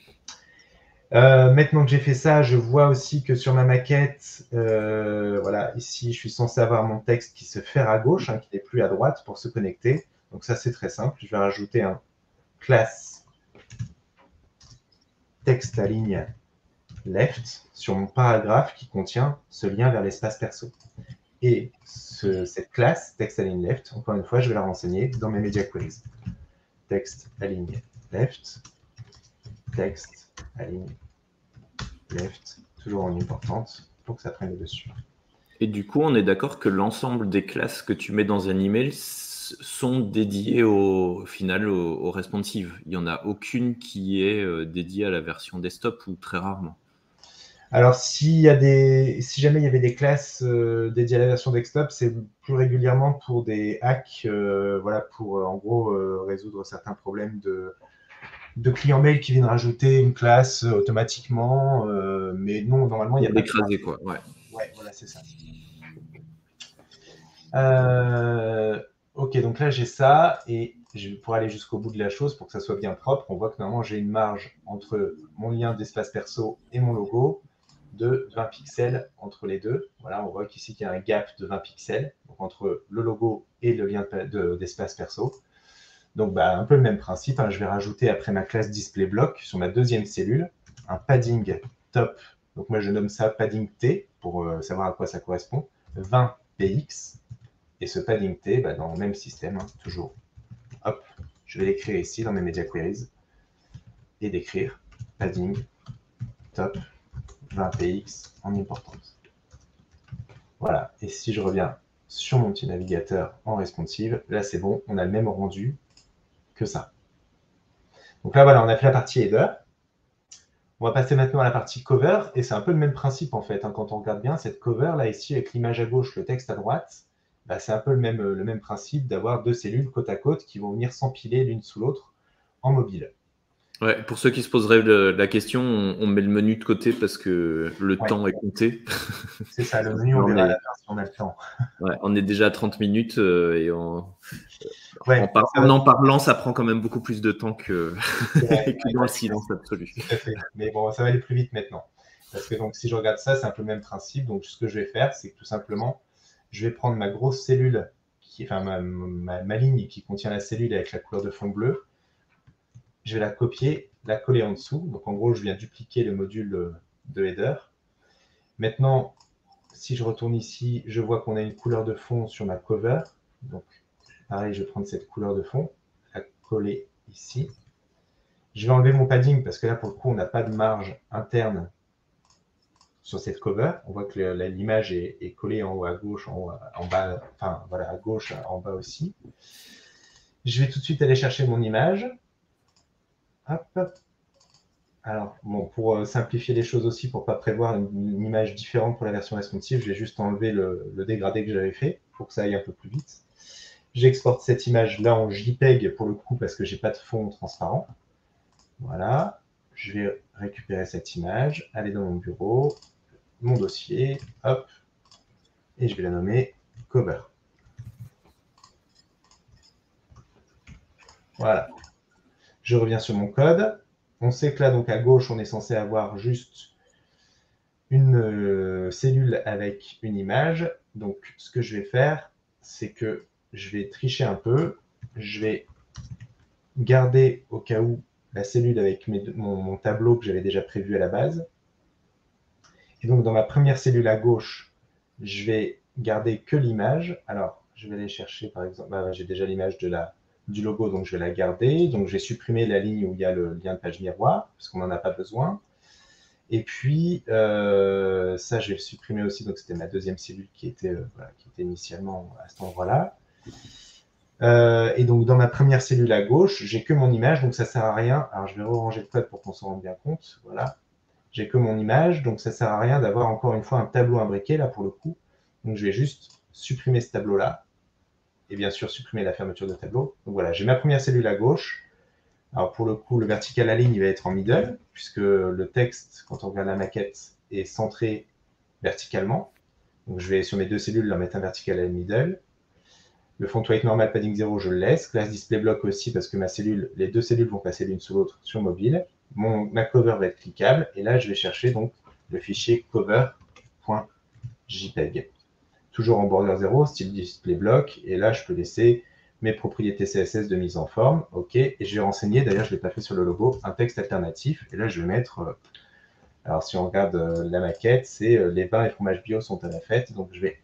Euh, maintenant que j'ai fait ça, je vois aussi que sur ma maquette, euh, voilà, ici, je suis censé avoir mon texte qui se ferre à gauche, hein, qui n'est plus à droite pour se connecter. Donc ça, c'est très simple. Je vais rajouter un class texte à ligne left sur mon paragraphe qui contient ce lien vers l'espace perso. Et ce, cette classe texte à ligne left, encore une fois, je vais la renseigner dans mes media queries. Texte à ligne left, texte à ligne left, toujours en importante pour que ça prenne le dessus. Et du coup, on est d'accord que l'ensemble des classes que tu mets dans un email sont dédiées au, au final au, au responsive. Il n'y en a aucune qui est euh, dédiée à la version desktop ou très rarement. Alors, s'il y a des, si jamais il y avait des classes euh, dédiées à la version desktop, c'est plus régulièrement pour des hacks, euh, voilà, pour euh, en gros euh, résoudre certains problèmes de, de clients mail qui viennent rajouter une classe euh, automatiquement. Euh, mais non, normalement, il y a pas d'écraser quoi. Ouais. Ouais, voilà, c'est ça. Euh, ok, donc là j'ai ça, et je, pour aller jusqu'au bout de la chose, pour que ça soit bien propre, on voit que normalement j'ai une marge entre mon lien d'espace perso et mon logo de vingt pixels entre les deux. Voilà, on voit qu'ici qu'il y a un gap de vingt pixels donc entre le logo et le lien d'espace perso. Donc bah, un peu le même principe, hein. Je vais rajouter après ma classe DisplayBlock sur ma deuxième cellule un padding top. Donc moi je nomme ça padding T pour euh, savoir à quoi ça correspond. vingt P X. Et ce padding T, bah, dans le même système, hein, toujours. Hop, je vais l'écrire ici dans mes media queries et d'écrire padding top vingt P X en importance. Voilà, et si je reviens sur mon petit navigateur en responsive, là c'est bon, on a le même rendu que ça. Donc là voilà, on a fait la partie header. On va passer maintenant à la partie cover, et c'est un peu le même principe en fait, hein, quand on regarde bien cette cover là ici avec l'image à gauche, le texte à droite. Bah, c'est un peu le même, le même principe d'avoir deux cellules côte à côte qui vont venir s'empiler l'une sous l'autre en mobile. Ouais, pour ceux qui se poseraient le, la question, on, on met le menu de côté parce que le ouais. temps est compté. C'est ça, le menu, on, on verra est, à la fin si on a le temps. Ouais, on est déjà à trente minutes euh, et on, ouais, en, par, en en parlant, ça prend quand même beaucoup plus de temps que, vrai, que dans le silence absolu. Tout à fait. Mais bon, ça va aller plus vite maintenant. Parce que donc, si je regarde ça, c'est un peu le même principe. Donc, ce que je vais faire, c'est que tout simplement, je vais prendre ma grosse cellule, qui, enfin ma, ma, ma ligne qui contient la cellule avec la couleur de fond bleu. Je vais la copier, la coller en dessous. Donc, en gros, je viens dupliquer le module de header. Maintenant, si je retourne ici, je vois qu'on a une couleur de fond sur ma cover. Donc, pareil, je vais prendre cette couleur de fond, la coller ici. Je vais enlever mon padding parce que là, pour le coup, on n'a pas de marge interne sur cette cover. On voit que l'image est, est collée en haut à gauche, en, haut à, en bas, enfin voilà, à gauche, en bas aussi. Je vais tout de suite aller chercher mon image. Hop, hop. Alors, bon, pour euh, simplifier les choses aussi, pour ne pas prévoir une, une image différente pour la version responsive, je vais juste enlever le, le dégradé que j'avais fait pour que ça aille un peu plus vite. J'exporte cette image-là en JPEG pour le coup parce que j'ai pas de fond transparent. Voilà. Je vais récupérer cette image, aller dans mon bureau, mon dossier, hop, et je vais la nommer cover. Voilà. Je reviens sur mon code. On sait que là, donc à gauche, on est censé avoir juste une euh, cellule avec une image. Donc, ce que je vais faire, c'est que je vais tricher un peu. Je vais garder au cas où la cellule avec mes, mon, mon tableau que j'avais déjà prévu à la base. Et donc, dans ma première cellule à gauche, je vais garder que l'image. Alors, je vais aller chercher, par exemple, bah, j'ai déjà l'image de la, du logo, donc je vais la garder. Donc, je vais supprimer la ligne où il y a le lien de page miroir, parce qu'on n'en a pas besoin. Et puis, euh, ça, je vais le supprimer aussi. Donc, c'était ma deuxième cellule qui était, euh, voilà, qui était initialement à cet endroit-là. Euh, et donc, dans ma première cellule à gauche, j'ai que mon image, donc ça ne sert à rien. Alors, je vais ranger le code pour qu'on s'en rende bien compte. Voilà. J'ai que mon image, donc ça ne sert à rien d'avoir encore une fois un tableau imbriqué, là, pour le coup. Donc, je vais juste supprimer ce tableau-là. Et bien sûr, supprimer la fermeture de tableau. Donc, voilà, j'ai ma première cellule à gauche. Alors, pour le coup, le vertical align, il va être en middle, puisque le texte, quand on regarde la maquette, est centré verticalement. Donc, je vais, sur mes deux cellules, leur mettre un vertical align middle. Le font weight normal padding zéro, je le laisse. Classe display block aussi, parce que ma cellule, les deux cellules vont passer l'une sous l'autre sur mobile. Mon, ma cover va être cliquable. Et là, je vais chercher donc le fichier cover.jpeg. Toujours en border zéro, style display block. Et là, je peux laisser mes propriétés C S S de mise en forme. OK. Et je vais renseigner, d'ailleurs, je ne l'ai pas fait sur le logo, un texte alternatif. Et là, je vais mettre... Euh, alors, si on regarde euh, la maquette, c'est euh, les vins et fromages bio sont à la fête. Donc, je vais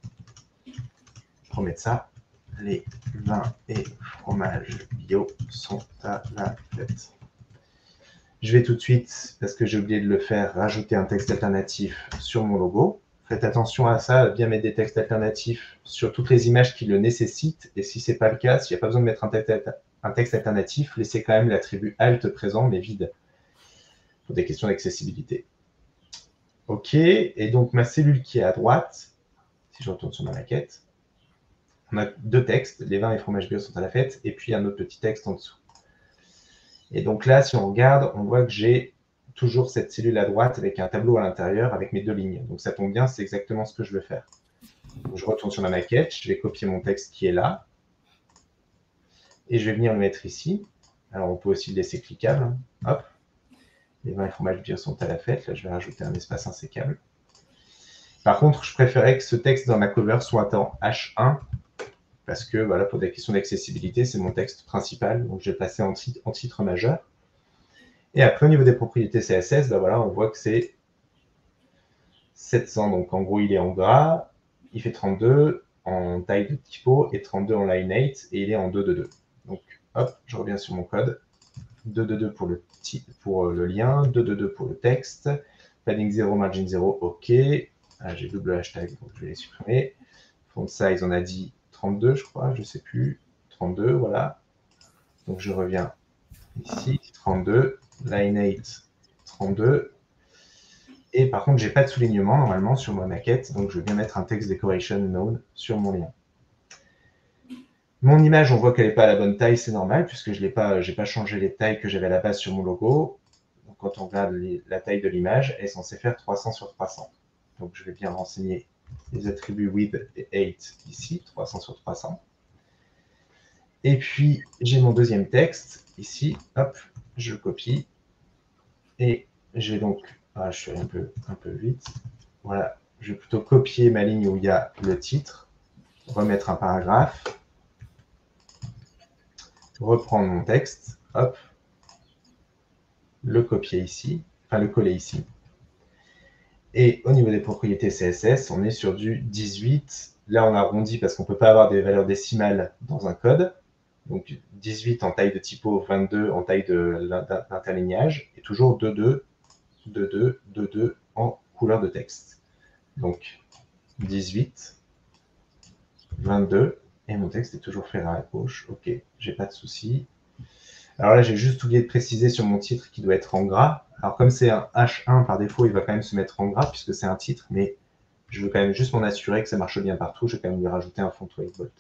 remettre ça. Les vins et fromages bio sont à la fête. Je vais tout de suite, parce que j'ai oublié de le faire, rajouter un texte alternatif sur mon logo. Faites attention à ça, à bien mettre des textes alternatifs sur toutes les images qui le nécessitent. Et si ce n'est pas le cas, s'il n'y a pas besoin de mettre un texte, un texte alternatif, laissez quand même l'attribut alt présent, mais vide, pour des questions d'accessibilité. OK, et donc ma cellule qui est à droite, si je retourne sur ma maquette, on a deux textes, les vins et fromages bio sont à la fête, et puis un autre petit texte en dessous. Et donc là, si on regarde, on voit que j'ai toujours cette cellule à droite avec un tableau à l'intérieur avec mes deux lignes. Donc ça tombe bien, c'est exactement ce que je veux faire. Donc, je retourne sur ma maquette, je vais copier mon texte qui est là, et je vais venir le mettre ici. Alors on peut aussi le laisser cliquable, hein. Hop. Les vingt fromages bio sont à la fête. Là, je vais rajouter un espace insécable. Par contre, je préférais que ce texte dans ma cover soit en H un, parce que voilà, pour des questions d'accessibilité, c'est mon texte principal, donc je vais passer en, titre, en titre majeur. Et après, au niveau des propriétés C S S, ben voilà, on voit que c'est sept cents, donc en gros, il est en gras, il fait trente-deux en taille de typo et trente-deux en line huit, et il est en deux deux deux. Donc, hop, je reviens sur mon code. deux deux deux pour le, pour le lien, deux deux deux pour le texte, padding zéro, margin zéro, OK. Ah, j'ai double hashtag, donc je vais les supprimer. Font size, on a dit trente-deux, je crois, je ne sais plus. trente-deux, voilà. Donc je reviens ici, trente-deux, line huit, trente-deux. Et par contre, je n'ai pas de soulignement normalement sur ma maquette, donc je vais bien mettre un text decoration known sur mon lien. Mon image, on voit qu'elle n'est pas à la bonne taille, c'est normal, puisque je n'ai pas, j'ai pas changé les tailles que j'avais à la base sur mon logo. Donc, quand on regarde les, la taille de l'image, elle est censée faire trois cents sur trois cents. Donc, je vais bien renseigner les attributs width et height ici, trois cents sur trois cents. Et puis, j'ai mon deuxième texte ici. Hop, je le copie. Et je vais donc... Ah, je suis allé un peu, un peu vite. Voilà, je vais plutôt copier ma ligne où il y a le titre, remettre un paragraphe, reprendre mon texte, hop, le copier ici, enfin le coller ici. Et au niveau des propriétés C S S, on est sur du dix-huit. Là, on arrondit parce qu'on ne peut pas avoir des valeurs décimales dans un code. Donc dix-huit en taille de typo, vingt-deux en taille d'interlignage, et toujours deux deux, deux deux, deux deux en couleur de texte. Donc dix-huit, vingt-deux, et mon texte est toujours fait à gauche. Ok, j'ai pas de souci. Alors là, j'ai juste oublié de préciser sur mon titre qu'il doit être en gras. Alors comme c'est un H un par défaut, il va quand même se mettre en gras puisque c'est un titre, mais je veux quand même juste m'en assurer que ça marche bien partout. Je vais quand même lui rajouter un font weight bold.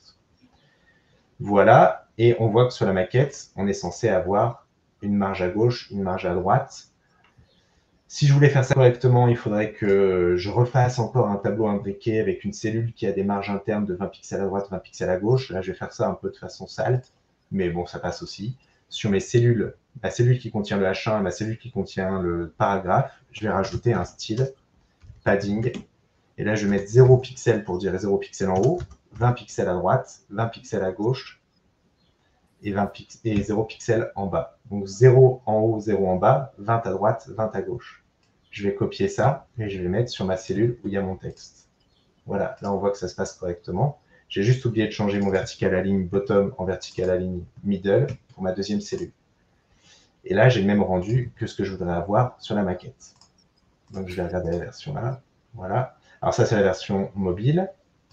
Voilà, et on voit que sur la maquette, on est censé avoir une marge à gauche, une marge à droite. Si je voulais faire ça correctement, il faudrait que je refasse encore un tableau imbriqué avec une cellule qui a des marges internes de vingt pixels à droite, vingt pixels à gauche. Là, je vais faire ça un peu de façon sale, mais bon, ça passe aussi. Sur mes cellules, ma cellule qui contient le H un et ma cellule qui contient le paragraphe, je vais rajouter un style padding. Et là, je vais mettre zéro pixel pour dire zéro pixel en haut, vingt pixels à droite, vingt pixels à gauche et, vingt pix et zéro pixel en bas. Donc zéro en haut, zéro en bas, vingt à droite, vingt à gauche. Je vais copier ça et je vais mettre sur ma cellule où il y a mon texte. Voilà, là on voit que ça se passe correctement. J'ai juste oublié de changer mon vertical align bottom en vertical align middle pour ma deuxième cellule. Et là, j'ai le même rendu que ce que je voudrais avoir sur la maquette. Donc je vais regarder la version là. Voilà. Alors ça, c'est la version mobile.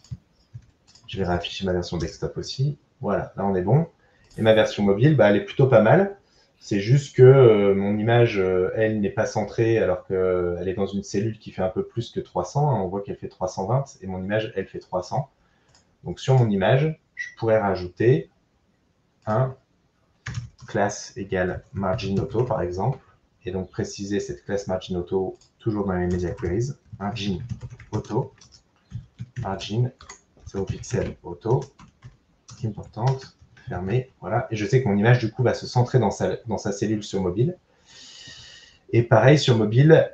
Je vais réafficher ma version desktop aussi. Voilà, là on est bon. Et ma version mobile, bah, elle est plutôt pas mal. C'est juste que euh, mon image, euh, elle, n'est pas centrée alors qu'elle euh, est dans une cellule qui fait un peu plus que trois cents. Hein, on voit qu'elle fait trois cent vingt et mon image, elle fait trois cents. Donc sur mon image, je pourrais rajouter un classe égale margin auto, par exemple. Et donc préciser cette classe margin auto toujours dans les media queries. Margin auto, margin zéro pixel auto, importante. Fermé, voilà. Et je sais que mon image, du coup, va se centrer dans sa, dans sa cellule sur mobile. Et pareil, sur mobile,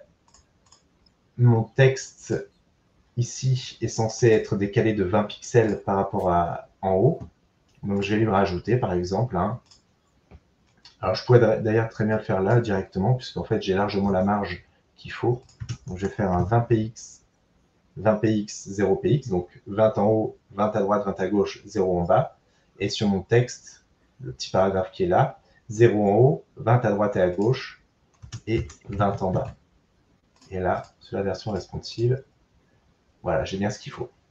mon texte ici est censé être décalé de vingt pixels par rapport à en haut. Donc, je vais lui rajouter, par exemple, un... Alors, je pourrais d'ailleurs très bien le faire là, directement, puisqu'en fait, j'ai largement la marge qu'il faut. Donc, je vais faire un vingt P X, vingt P X, zéro P X, donc vingt en haut, vingt à droite, vingt à gauche, zéro en bas. Et sur mon texte, le petit paragraphe qui est là, zéro en haut, vingt à droite et à gauche, et vingt en bas. Et là, sur la version responsive, voilà, j'ai bien ce qu'il faut.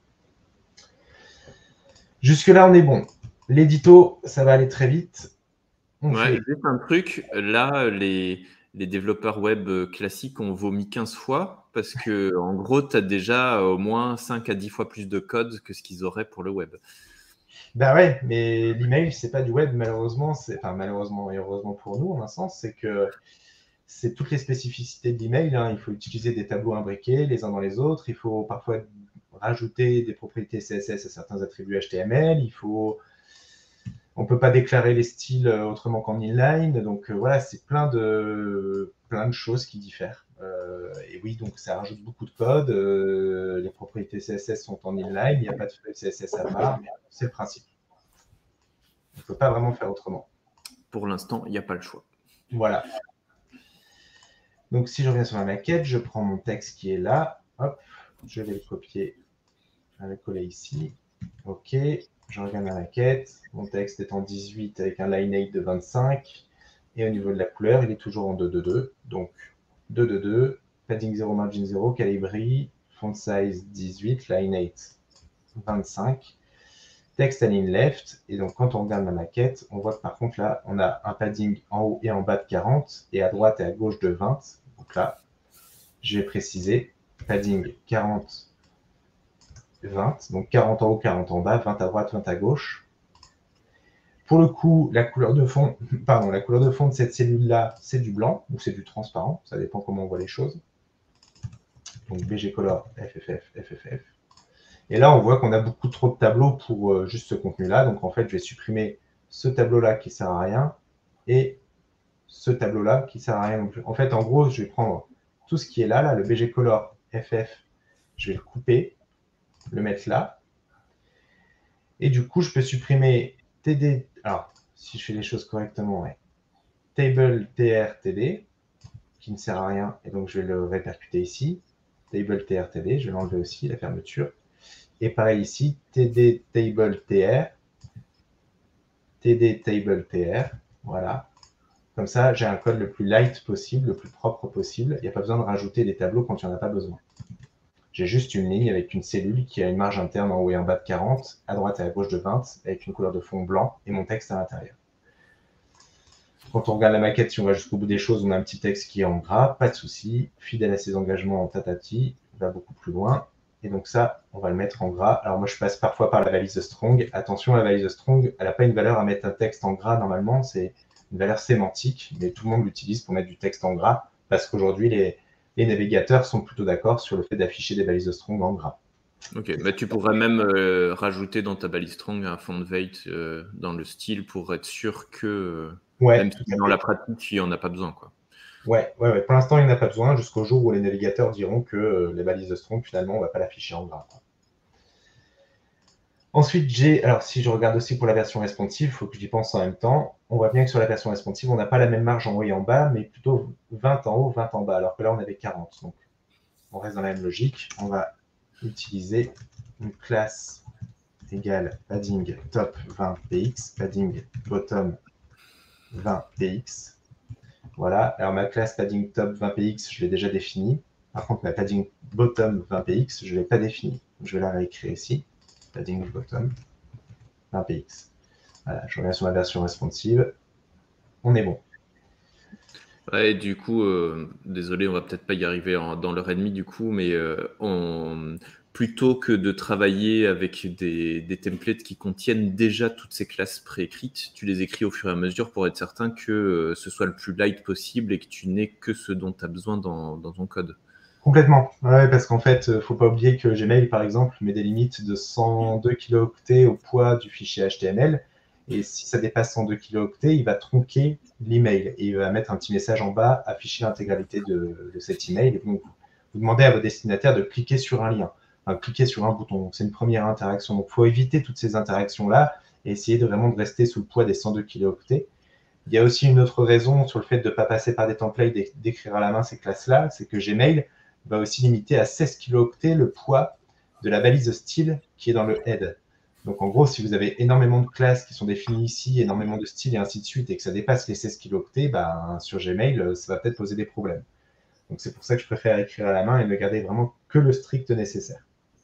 Jusque-là, on est bon. L'édito, ça va aller très vite. On ouais, fait... Juste un truc, là, les, les développeurs web classiques ont vomi quinze fois, parce que en gros, tu as déjà au moins cinq à dix fois plus de code que ce qu'ils auraient pour le web. Ben ouais, mais l'email, c'est pas du web, malheureusement. Enfin, malheureusement et heureusement pour nous, en un sens, c'est que c'est toutes les spécificités de l'email. Hein. Il faut utiliser des tableaux imbriqués les uns dans les autres. Il faut parfois rajouter des propriétés C S S à certains attributs H T M L. Il faut... On ne peut pas déclarer les styles autrement qu'en inline. Donc euh, voilà, c'est plein de... plein de choses qui diffèrent. Euh, et oui, donc ça rajoute beaucoup de code. Euh, les propriétés C S S sont en inline. Il n'y a pas de feuille C S S à part, mais c'est le principe. On ne peut pas vraiment faire autrement. Pour l'instant, il n'y a pas le choix. Voilà. Donc si je reviens sur ma maquette, je prends mon texte qui est là. Hop, je vais le copier. Je vais le coller ici. OK. Je regarde ma maquette. Mon texte est en dix-huit avec un line eight de vingt-cinq. Et au niveau de la couleur, il est toujours en deux deux deux. Donc deux deux deux, padding zéro, margin zéro, calibri, font size dix-huit, line eight vingt-cinq. Texte align left. Et donc quand on regarde ma maquette, on voit que par contre là, on a un padding en haut et en bas de quarante et à droite et à gauche de vingt. Donc là, je vais préciser padding quarante, vingt, donc quarante en haut, quarante en bas, vingt à droite, vingt à gauche. Pour le coup, la couleur de fond, pardon, la couleur de fond de cette cellule-là, c'est du blanc ou c'est du transparent, ça dépend comment on voit les choses. Donc B G Color, F F F, F F F. Et là, on voit qu'on a beaucoup trop de tableaux pour euh, juste ce contenu-là. Donc en fait, je vais supprimer ce tableau-là qui ne sert à rien et ce tableau-là qui ne sert à rien non plus. En fait, en gros, je vais prendre tout ce qui est là, là, le B G Color F F, je vais le couper, le mettre là. Et du coup, je peux supprimer T D. Alors, si je fais les choses correctement, ouais. Table T R T D, qui ne sert à rien, et donc je vais le répercuter ici. Table T R T D, je vais l'enlever aussi, la fermeture. Et pareil ici, T D Table T R, T D Table T R, voilà. Comme ça, j'ai un code le plus light possible, le plus propre possible. Il n'y a pas besoin de rajouter des tableaux quand il n'y en a pas besoin. J'ai juste une ligne avec une cellule qui a une marge interne en haut et en bas de quarante, à droite et à gauche de vingt, avec une couleur de fond blanc et mon texte à l'intérieur. Quand on regarde la maquette, si on va jusqu'au bout des choses, on a un petit texte qui est en gras, pas de souci, fidèle à ses engagements en tatati, va beaucoup plus loin. Et donc ça, on va le mettre en gras. Alors moi, je passe parfois par la valise strong. Attention, la valise strong, elle n'a pas une valeur à mettre un texte en gras normalement, c'est une valeur sémantique, mais tout le monde l'utilise pour mettre du texte en gras, parce qu'aujourd'hui, les, les navigateurs sont plutôt d'accord sur le fait d'afficher des balises strong en gras. Ok, bah, tu pourrais même euh, rajouter dans ta balise strong un font weight euh, dans le style pour être sûr que, euh, ouais, même si dans la pratique, il n'y en a pas besoin, quoi. Ouais, ouais, ouais. Pour l'instant, il n'y en a pas besoin, jusqu'au jour où les navigateurs diront que euh, les balises strong, finalement, on ne va pas l'afficher en gras. Ensuite, j'ai, alors si je regarde aussi pour la version responsive, il faut que j'y pense en même temps. On voit bien que sur la version responsive, on n'a pas la même marge en haut et en bas, mais plutôt vingt en haut, vingt en bas, alors que là, on avait quarante. Donc, on reste dans la même logique. On va utiliser une classe égale padding top vingt P X, padding bottom vingt P X. Voilà. Alors, ma classe padding top vingt P X, je l'ai déjà définie. Par contre, ma padding bottom vingt P X, je ne l'ai pas définie. Je vais la réécrire ici. Padding bottom vingt P X. Voilà, je reviens sur ma version responsive. On est bon. Ouais, du coup, euh, désolé, on va peut-être pas y arriver en, dans l'heure et demie du coup, mais euh, on, plutôt que de travailler avec des, des templates qui contiennent déjà toutes ces classes préécrites, tu les écris au fur et à mesure pour être certain que euh, ce soit le plus light possible et que tu n'aies que ce dont tu as besoin dans, dans ton code. Complètement. Ouais, parce qu'en fait, euh, faut pas oublier que Gmail, par exemple, met des limites de cent deux kilooctets au poids du fichier H T M L. Et si ça dépasse cent deux kilooctets, il va tronquer l'email et il va mettre un petit message en bas, afficher l'intégralité de, de cet email. Et donc, vous demandez à vos destinataires de cliquer sur un lien, enfin, cliquer sur un bouton. C'est une première interaction. Donc, il faut éviter toutes ces interactions-là et essayer de vraiment de rester sous le poids des cent deux kilooctets. Il y a aussi une autre raison sur le fait de ne pas passer par des templates, d'écrire à la main ces classes-là, c'est que Gmail va aussi limiter à seize kilooctets le poids de la balise style qui est dans le head. Donc en gros, si vous avez énormément de classes qui sont définies ici, énormément de styles et ainsi de suite, et que ça dépasse les seize kilooctets, ben, sur Gmail, ça va peut-être poser des problèmes. Donc c'est pour ça que je préfère écrire à la main et ne garder vraiment que le strict nécessaire.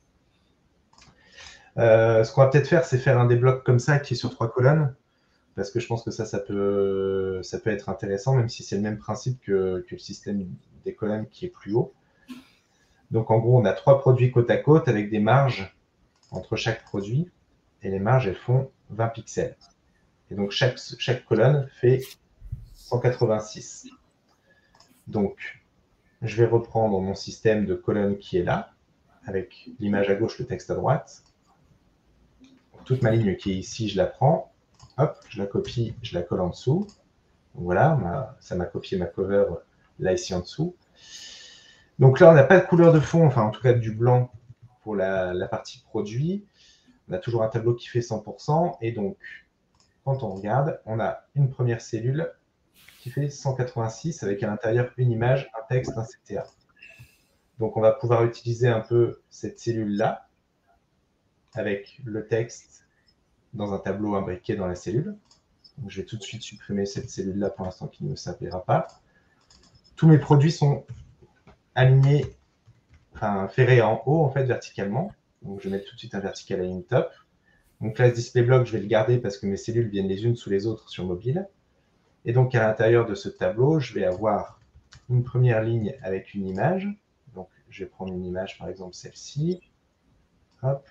Euh, ce qu'on va peut-être faire, c'est faire un des blocs comme ça qui est sur trois colonnes, parce que je pense que ça, ça peut, ça peut être intéressant, même si c'est le même principe que, que le système des colonnes qui est plus haut. Donc en gros, on a trois produits côte à côte avec des marges entre chaque produit. Et les marges, elles font vingt pixels. Et donc chaque, chaque colonne fait cent quatre-vingt-six. Donc, je vais reprendre mon système de colonnes qui est là, avec l'image à gauche, le texte à droite. Toute ma ligne qui est ici, je la prends. Hop, je la copie, je la colle en dessous. Donc voilà, ma, ça m'a copié ma cover là, ici en dessous. Donc là, on n'a pas de couleur de fond, enfin en tout cas du blanc pour la, la partie produit. On a toujours un tableau qui fait cent pour cent. Et donc, quand on regarde, on a une première cellule qui fait cent quatre-vingt-six avec à l'intérieur une image, un texte, un C T A. Donc on va pouvoir utiliser un peu cette cellule-là avec le texte dans un tableau imbriqué dans la cellule. Donc, je vais tout de suite supprimer cette cellule-là pour l'instant qui ne me servira pas. Tous mes produits sont alignés, enfin ferrés en haut en fait verticalement. Donc je vais mettre tout de suite un vertical align top. Donc class display block, je vais le garder parce que mes cellules viennent les unes sous les autres sur mobile. Et donc à l'intérieur de ce tableau, je vais avoir une première ligne avec une image. Donc je vais prendre une image par exemple celle-ci. Hop.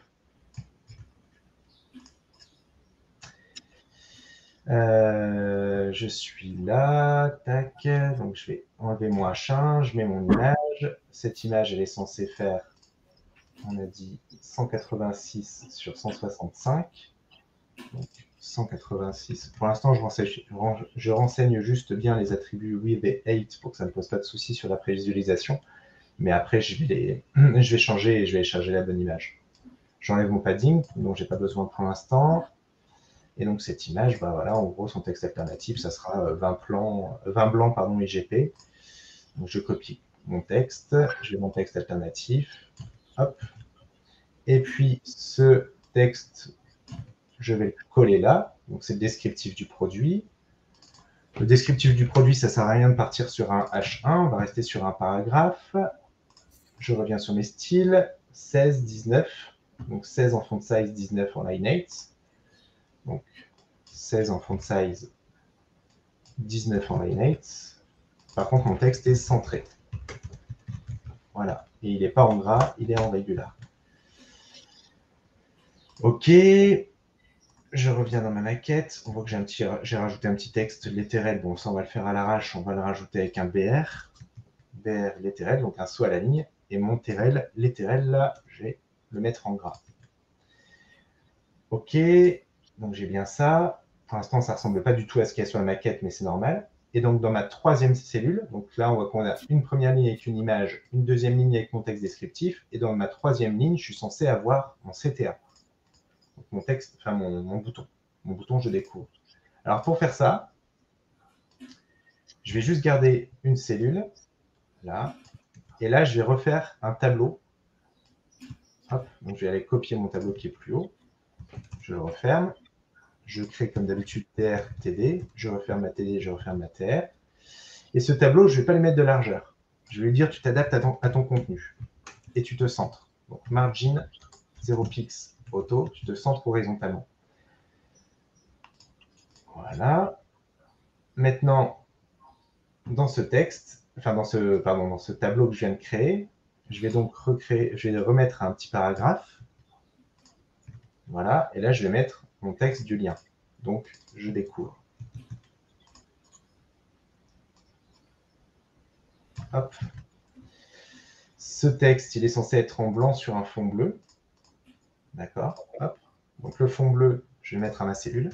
Euh, je suis là, tac, donc je vais enlever mon H un, je mets mon image. Cette image, elle est censée faire, on a dit, cent quatre-vingt-six sur cent soixante-cinq. Donc cent quatre-vingt-six. Pour l'instant, je renseigne, je renseigne juste bien les attributs with et eight pour que ça ne pose pas de soucis sur la prévisualisation. Mais après, je vais, les... je vais changer et je vais charger la bonne image. J'enlève mon padding, dont j'ai pas besoin pour l'instant. Et donc cette image, bah voilà, en gros, son texte alternatif, ça sera vingt, plans, vingt blancs pardon, I G P. Donc je copie mon texte, j'ai mon texte alternatif, hop. Et puis ce texte, je vais le coller là. Donc c'est le descriptif du produit. Le descriptif du produit, ça ne sert à rien de partir sur un H un, on va rester sur un paragraphe. Je reviens sur mes styles, seize, dix-neuf. Donc seize en font size, dix-neuf en line eight. Donc, seize en font size, dix-neuf en line eight. Par contre, mon texte est centré. Voilà. Et il n'est pas en gras, il est en régular. OK. Je reviens dans ma maquette. On voit que j'ai, un petit, j'ai rajouté un petit texte littéral. Bon, ça, on va le faire à l'arrache. On va le rajouter avec un B R. B R littéral, donc un saut à la ligne. Et mon T R L, littéral, là, je vais le mettre en gras. OK. Donc j'ai bien ça. Pour l'instant, ça ne ressemble pas du tout à ce qu'il y a sur la maquette, mais c'est normal. Et donc dans ma troisième cellule, donc là on voit qu'on a une première ligne avec une image, une deuxième ligne avec mon texte descriptif, et dans ma troisième ligne, je suis censé avoir mon C T A. Donc mon texte, enfin mon, mon bouton. Mon bouton, je découvre. Alors pour faire ça, je vais juste garder une cellule, là, et là je vais refaire un tableau. Hop, donc je vais aller copier mon tableau qui est plus haut. Je le referme. Je crée comme d'habitude T R, T D, je referme ma T D, je referme ma T R. Et ce tableau, je ne vais pas lui mettre de largeur. Je vais lui dire, tu t'adaptes à ton, à ton contenu et tu te centres. Donc margin, zéro pix, auto, tu te centres horizontalement. Voilà. Maintenant, dans ce texte, enfin dans ce, pardon, dans ce tableau que je viens de créer, je vais donc recréer, je vais remettre un petit paragraphe. Voilà, et là, je vais mettre mon texte du lien. Donc, je découvre. Hop. Ce texte, il est censé être en blanc sur un fond bleu. D'accord. Hop. Donc, le fond bleu, je vais mettre à ma cellule.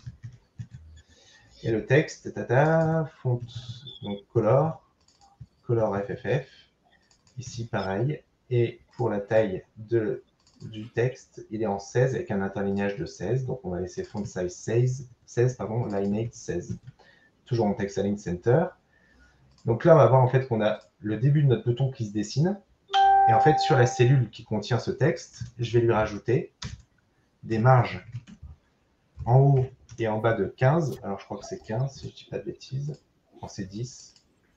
Et le texte, tata, font, donc color, color F F F. Ici, pareil. Et pour la taille de du texte, il est en seize avec un interlignage de seize. Donc, on va laisser font size seize, seize pardon, line eight, seize. Toujours en text align center. Donc là, on va voir en fait qu'on a le début de notre bouton qui se dessine. Et en fait, sur la cellule qui contient ce texte, je vais lui rajouter des marges en haut et en bas de quinze. Alors, je crois que c'est quinze, si je ne dis pas de bêtises. Non, c'est dix.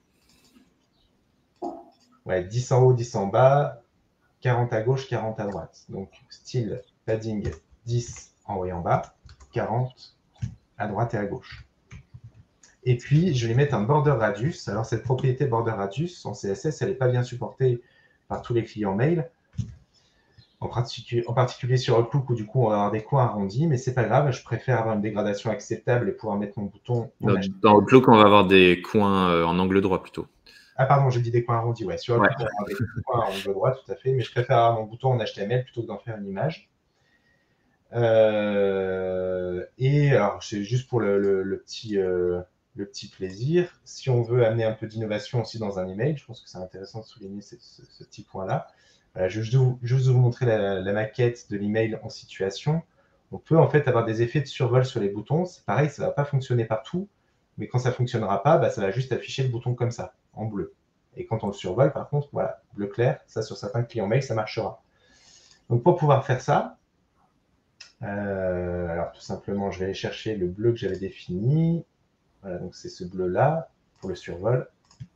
Ouais, dix en haut, dix en bas. quarante à gauche, quarante à droite. Donc, style padding dix en haut et en bas, quarante à droite et à gauche. Et puis, je vais mettre un border radius. Alors, cette propriété border radius, en C S S, elle n'est pas bien supportée par tous les clients mail. En particulier, en particulier sur Outlook, où du coup, on va avoir des coins arrondis, mais c'est pas grave. Je préfère avoir une dégradation acceptable et pouvoir mettre mon bouton. Dans, dans Outlook, on va avoir des coins euh, en angle droit plutôt. Ah pardon, j'ai dit des coins arrondis. Ouais, sur le Ouais. bouton, on a des coins en angle droit, tout à fait. Mais je préfère avoir mon bouton en H T M L plutôt que d'en faire une image. Euh, et alors, c'est juste pour le, le, le petit, euh, le petit plaisir. Si on veut amener un peu d'innovation aussi dans un email, je pense que c'est intéressant de souligner ce, ce, ce petit point-là. Voilà, je vais juste vous, juste vous montrer la, la maquette de l'email en situation. On peut en fait avoir des effets de survol sur les boutons. C'est pareil, ça ne va pas fonctionner partout, mais quand ça ne fonctionnera pas, bah, ça va juste afficher le bouton comme ça, en bleu. Et quand on le survole, par contre, voilà, bleu clair, ça sur certains clients mail, ça marchera. Donc pour pouvoir faire ça, euh, alors tout simplement, je vais aller chercher le bleu que j'avais défini. Voilà, donc c'est ce bleu-là pour le survol.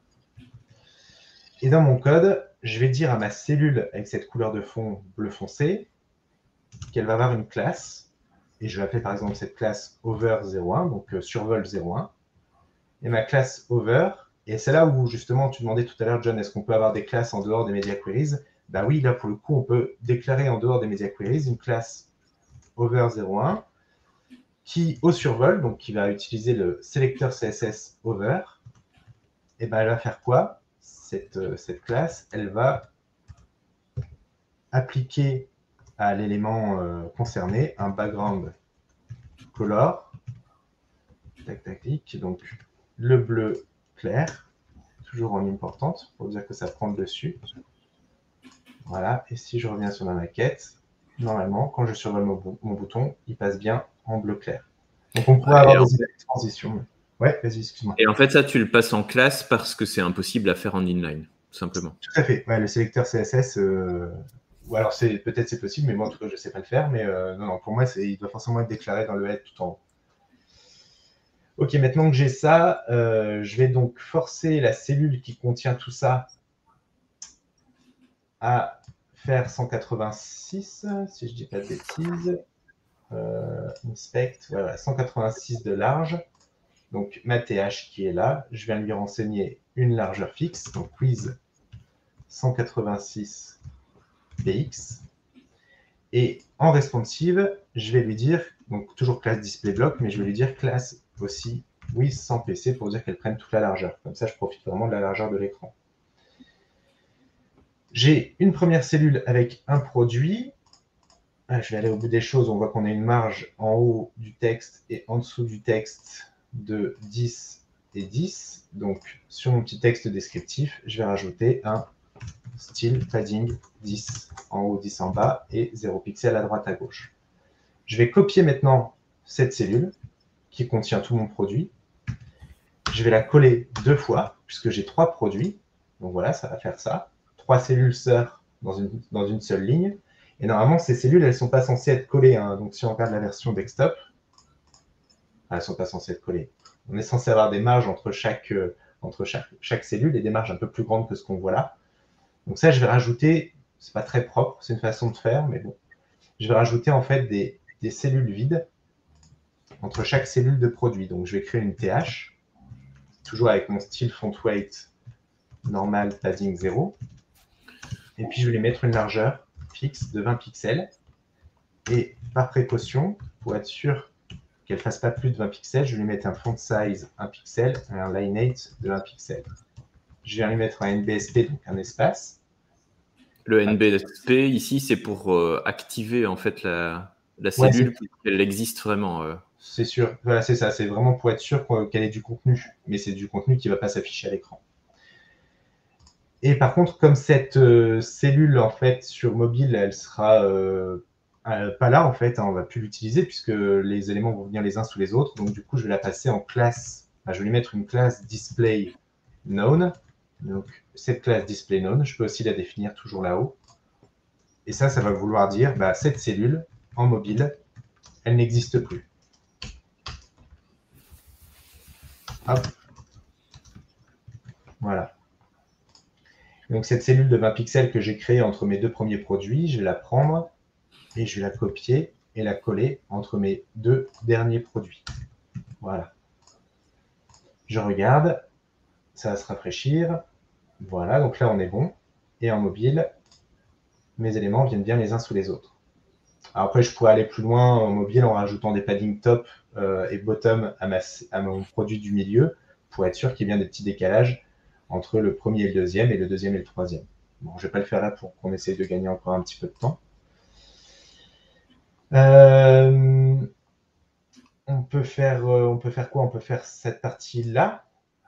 Et dans mon code, je vais dire à ma cellule avec cette couleur de fond bleu foncé qu'elle va avoir une classe. Et je vais appeler par exemple cette classe over zéro un, donc euh, survol zéro un. Et ma classe over, et c'est là où justement tu demandais tout à l'heure, John, est-ce qu'on peut avoir des classes en dehors des media queries? Bah oui, là pour le coup, on peut déclarer en dehors des media queries une classe over zéro un qui, au survol, donc qui va utiliser le sélecteur C S S over, et ben elle va faire quoi, cette, euh, cette classe? Elle va appliquer à l'élément euh, concerné un background color, tac, tac, tac, donc le bleu clair, toujours en importante, pour dire que ça prend le dessus. Voilà, et si je reviens sur ma maquette, normalement, quand je survole mon, mon bouton, il passe bien en bleu clair. Donc on pourrait ouais, avoir des fait... transitions. Ouais, vas-y, excuse-moi. Et en fait, ça, tu le passes en classe parce que c'est impossible à faire en inline, tout simplement. Tout à fait. Ouais, le sélecteur C S S, euh... ou alors c'est peut-être c'est possible, mais moi en tout cas, je ne sais pas le faire. Mais euh, non, non, pour moi, il doit forcément être déclaré dans le head tout en haut. Ok, maintenant que j'ai ça, euh, je vais donc forcer la cellule qui contient tout ça à faire cent quatre-vingt-six, si je ne dis pas de bêtises. Euh, inspect, voilà, cent quatre-vingt-six de large. Donc ma T H qui est là, je viens lui renseigner une largeur fixe, donc width cent quatre-vingt-six B X. Et en responsive, je vais lui dire, donc toujours classe display block, mais je vais lui dire classe aussi width cent P C pour dire qu'elle prenne toute la largeur. Comme ça, je profite vraiment de la largeur de l'écran. J'ai une première cellule avec un produit. Je vais aller au bout des choses. On voit qu'on a une marge en haut du texte et en dessous du texte de dix et dix. Donc, sur mon petit texte descriptif, je vais rajouter un style padding dix en haut, dix en bas et zéro pixel à droite, à gauche. Je vais copier maintenant cette cellule qui contient tout mon produit. Je vais la coller deux fois puisque j'ai trois produits. Donc voilà, ça va faire ça. Trois cellules sœurs dans une, dans une seule ligne. Et normalement, ces cellules, elles ne sont pas censées être collées. Hein. Donc si on regarde la version desktop, elles ne sont pas censées être collées. On est censé avoir des marges entre chaque, euh, entre chaque, chaque cellule et des marges un peu plus grandes que ce qu'on voit là. Donc ça, je vais rajouter, c'est pas très propre, c'est une façon de faire, mais bon. Je vais rajouter en fait des, des cellules vides entre chaque cellule de produit. Donc je vais créer une T H, toujours avec mon style font weight normal padding zéro. Et puis je vais lui mettre une largeur fixe de vingt pixels. Et par précaution, pour être sûr qu'elle ne fasse pas plus de vingt pixels, je vais lui mettre un font size un pixel et un lineate de un pixel. Je vais lui mettre un N B S P, donc un espace. Le N B S P, ici, c'est pour euh, activer en fait la, la cellule, ouais, pour qu'elle existe vraiment. Euh. C'est sûr, voilà, c'est ça, c'est vraiment pour être sûr qu'elle ait du contenu, mais c'est du contenu qui ne va pas s'afficher à l'écran. Et par contre, comme cette euh, cellule, en fait, sur mobile, elle sera euh, euh, pas là, en fait, hein, on ne va plus l'utiliser puisque les éléments vont venir les uns sous les autres. Donc, du coup, je vais la passer en classe. Enfin, je vais lui mettre une classe display known. Donc, cette classe display known, je peux aussi la définir toujours là-haut. Et ça, ça va vouloir dire, bah, cette cellule, en mobile, elle n'existe plus. Hop. Voilà. Donc cette cellule de vingt pixels que j'ai créée entre mes deux premiers produits, je vais la prendre et je vais la copier et la coller entre mes deux derniers produits. Voilà. Je regarde, ça va se rafraîchir. Voilà, donc là on est bon. Et en mobile, mes éléments viennent bien les uns sous les autres. Alors après, je pourrais aller plus loin en mobile en rajoutant des paddings top euh, et bottom à, ma, à mon produit du milieu pour être sûr qu'il y ait bien des petits décalages. entre le premier et le deuxième, et le deuxième et le troisième. Bon, je ne vais pas le faire là pour qu'on essaye de gagner encore un petit peu de temps. Euh, on, peut faire, on peut faire quoi? On peut faire cette partie-là.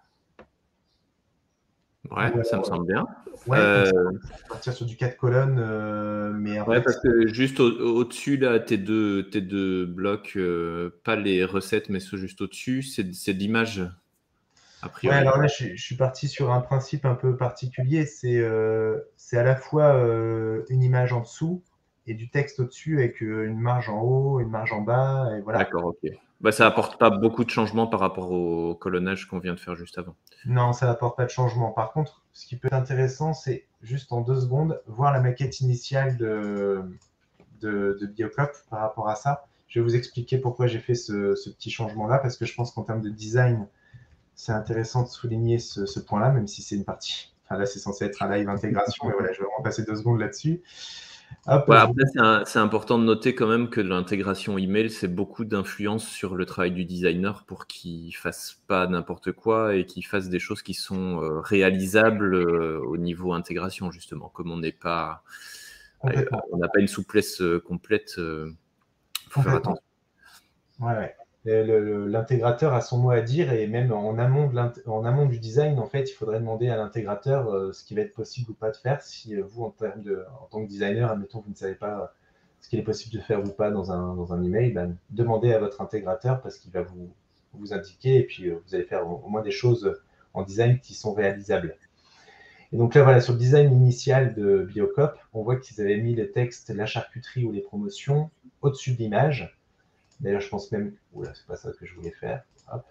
Ouais, ça me semble bien. Ouais, euh... partir sur du quatre colonnes. Euh, mais en ouais, fait, parce que juste au-dessus, au là, tes deux, tes deux blocs, euh, pas les recettes, mais ceux juste au-dessus, c'est de l'image, a priori. Ouais, alors là, je, je, suis parti sur un principe un peu particulier. C'est euh, à la fois euh, une image en dessous et du texte au-dessus avec euh, une marge en haut, une marge en bas. Et voilà. D'accord, ok. Bah, ça apporte pas beaucoup de changements par rapport au colonnage qu'on vient de faire juste avant. Non, ça n'apporte pas de changement. Par contre, ce qui peut être intéressant, c'est juste en deux secondes, voir la maquette initiale de, de, de Biocop par rapport à ça. Je vais vous expliquer pourquoi j'ai fait ce, ce petit changement-là, parce que je pense qu'en termes de design, c'est intéressant de souligner ce, ce point-là, même si c'est une partie. Enfin, là, c'est censé être un live intégration, mais voilà, je vais vraiment passer deux secondes là-dessus. Ouais, après, c'est important de noter quand même que l'intégration email, c'est beaucoup d'influence sur le travail du designer pour qu'il fasse pas n'importe quoi et qu'il fasse des choses qui sont euh, réalisables euh, au niveau intégration, justement. Comme on n'est pas, euh, on n'a pas une souplesse euh, complète, il euh, faut faire attention. Ouais, ouais. L'intégrateur a son mot à dire, et même en amont, de en amont du design, en fait, il faudrait demander à l'intégrateur euh, ce qui va être possible ou pas de faire. Si euh, vous, en, termes de, en tant que designer, admettons, vous ne savez pas euh, ce qu'il est possible de faire ou pas dans un, dans un email, ben, demandez à votre intégrateur, parce qu'il va vous, vous indiquer, et puis euh, vous allez faire au, au moins des choses en design qui sont réalisables. Et donc là, voilà, sur le design initial de Biocop, on voit qu'ils avaient mis le texte, la charcuterie ou les promotions au-dessus de l'image. D'ailleurs, je pense même... Oula, c'est pas ça que je voulais faire. Hop.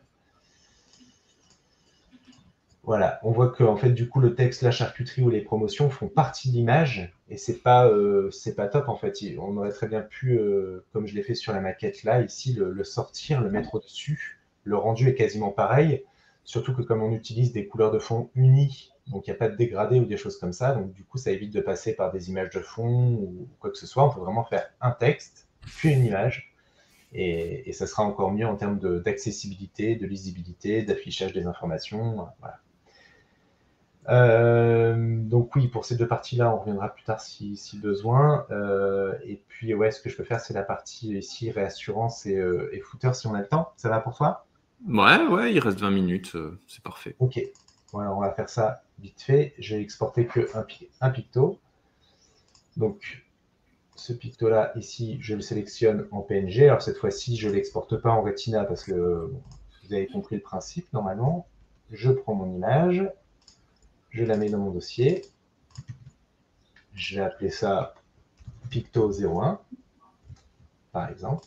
Voilà, on voit que en fait, du coup, le texte, la charcuterie ou les promotions font partie de l'image, et c'est pas, euh, c'est pas top en fait. On aurait très bien pu, euh, comme je l'ai fait sur la maquette là, ici, le, le sortir, le mettre au-dessus. Le rendu est quasiment pareil, surtout que comme on utilise des couleurs de fond unies, donc il n'y a pas de dégradé ou des choses comme ça, donc du coup, ça évite de passer par des images de fond ou quoi que ce soit. On peut vraiment faire un texte, puis une image. Et, et ça sera encore mieux en termes d'accessibilité, de, de lisibilité, d'affichage des informations. Voilà. Euh, donc oui, pour ces deux parties-là, on reviendra plus tard si, si besoin. Euh, et puis, ouais, ce que je peux faire, c'est la partie ici, réassurance et, euh, et footer, si on a le temps. Ça va pour toi? Ouais, ouais, il reste vingt minutes, euh, c'est parfait. Ok, voilà, on va faire ça vite fait. Je vais exporter que un, un picto. Donc, ce picto-là, ici, je le sélectionne en P N G. Alors, cette fois-ci, je ne l'exporte pas en Retina parce que bon, vous avez compris le principe, normalement. Je prends mon image, je la mets dans mon dossier. Je vais appeler ça Picto zéro un, par exemple.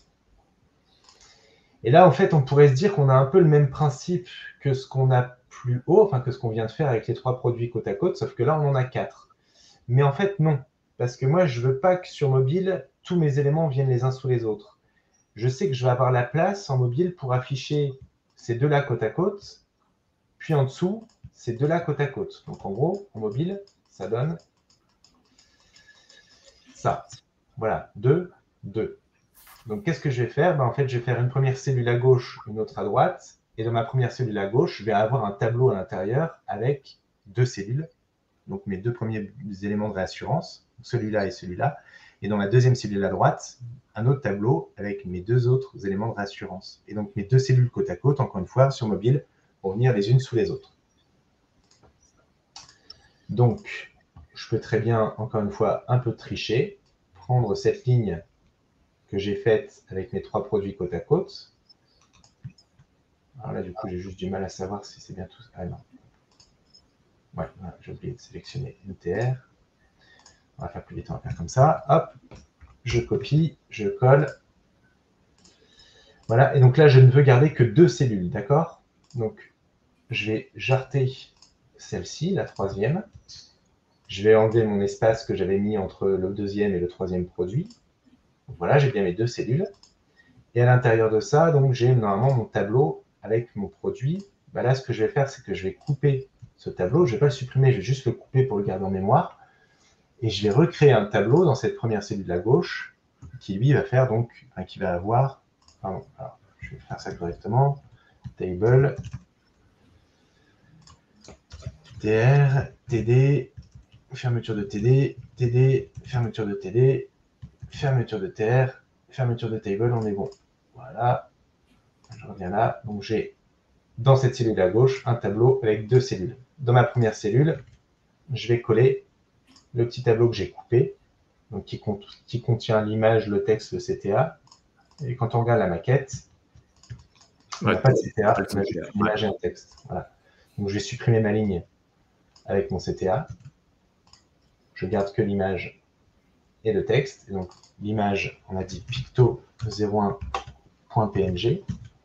Et là, en fait, on pourrait se dire qu'on a un peu le même principe que ce qu'on a plus haut, enfin, que ce qu'on vient de faire avec les trois produits côte à côte, sauf que là, on en a quatre. Mais en fait, non. Parce que moi, je ne veux pas que sur mobile, tous mes éléments viennent les uns sous les autres. Je sais que je vais avoir la place en mobile pour afficher ces deux-là côte à côte, puis en dessous, ces deux-là côte à côte. Donc en gros, en mobile, ça donne ça. Voilà, deux, deux. Donc qu'est-ce que je vais faire? Ben, en fait, je vais faire une première cellule à gauche, une autre à droite. Et dans ma première cellule à gauche, je vais avoir un tableau à l'intérieur avec deux cellules. Donc mes deux premiers éléments de réassurance, celui-là et celui-là. Et dans ma deuxième cellule à droite, un autre tableau avec mes deux autres éléments de réassurance. Et donc mes deux cellules côte à côte, encore une fois, sur mobile, vont venir les unes sous les autres. Donc, je peux très bien, encore une fois, un peu tricher, prendre cette ligne que j'ai faite avec mes trois produits côte à côte. Alors là, du coup, j'ai juste du mal à savoir si c'est bien tout. Ah non. Ouais, voilà, j'ai oublié de sélectionner N T R. On va faire plus vite, on va faire comme ça. Hop, je copie, je colle. Voilà, et donc là, je ne veux garder que deux cellules, d'accord? Donc, je vais jarter celle-ci, la troisième. Je vais enlever mon espace que j'avais mis entre le deuxième et le troisième produit. Donc voilà, j'ai bien mes deux cellules. Et à l'intérieur de ça, donc j'ai normalement mon tableau avec mon produit. Ben là, ce que je vais faire, c'est que je vais couper ce tableau. Je ne vais pas le supprimer, je vais juste le couper pour le garder en mémoire. Et je vais recréer un tableau dans cette première cellule à gauche qui, lui, va faire donc, enfin, qui va avoir, pardon, alors, je vais faire ça correctement, table, T R, T D, fermeture de T D, T D, fermeture de T D, fermeture de T R, fermeture de table, on est bon. Voilà, je reviens là. Donc j'ai dans cette cellule à gauche un tableau avec deux cellules. Dans ma première cellule, je vais coller le petit tableau que j'ai coupé, donc qui, compte, qui contient l'image, le texte, le C T A. Et quand on regarde la maquette, on n'a Ouais, pas de C T A, pas de on a C T A, juste une image et un texte. Voilà. Donc je vais supprimer ma ligne avec mon C T A. Je garde que l'image et le texte. Et donc l'image, on a dit picto zéro un point P N G.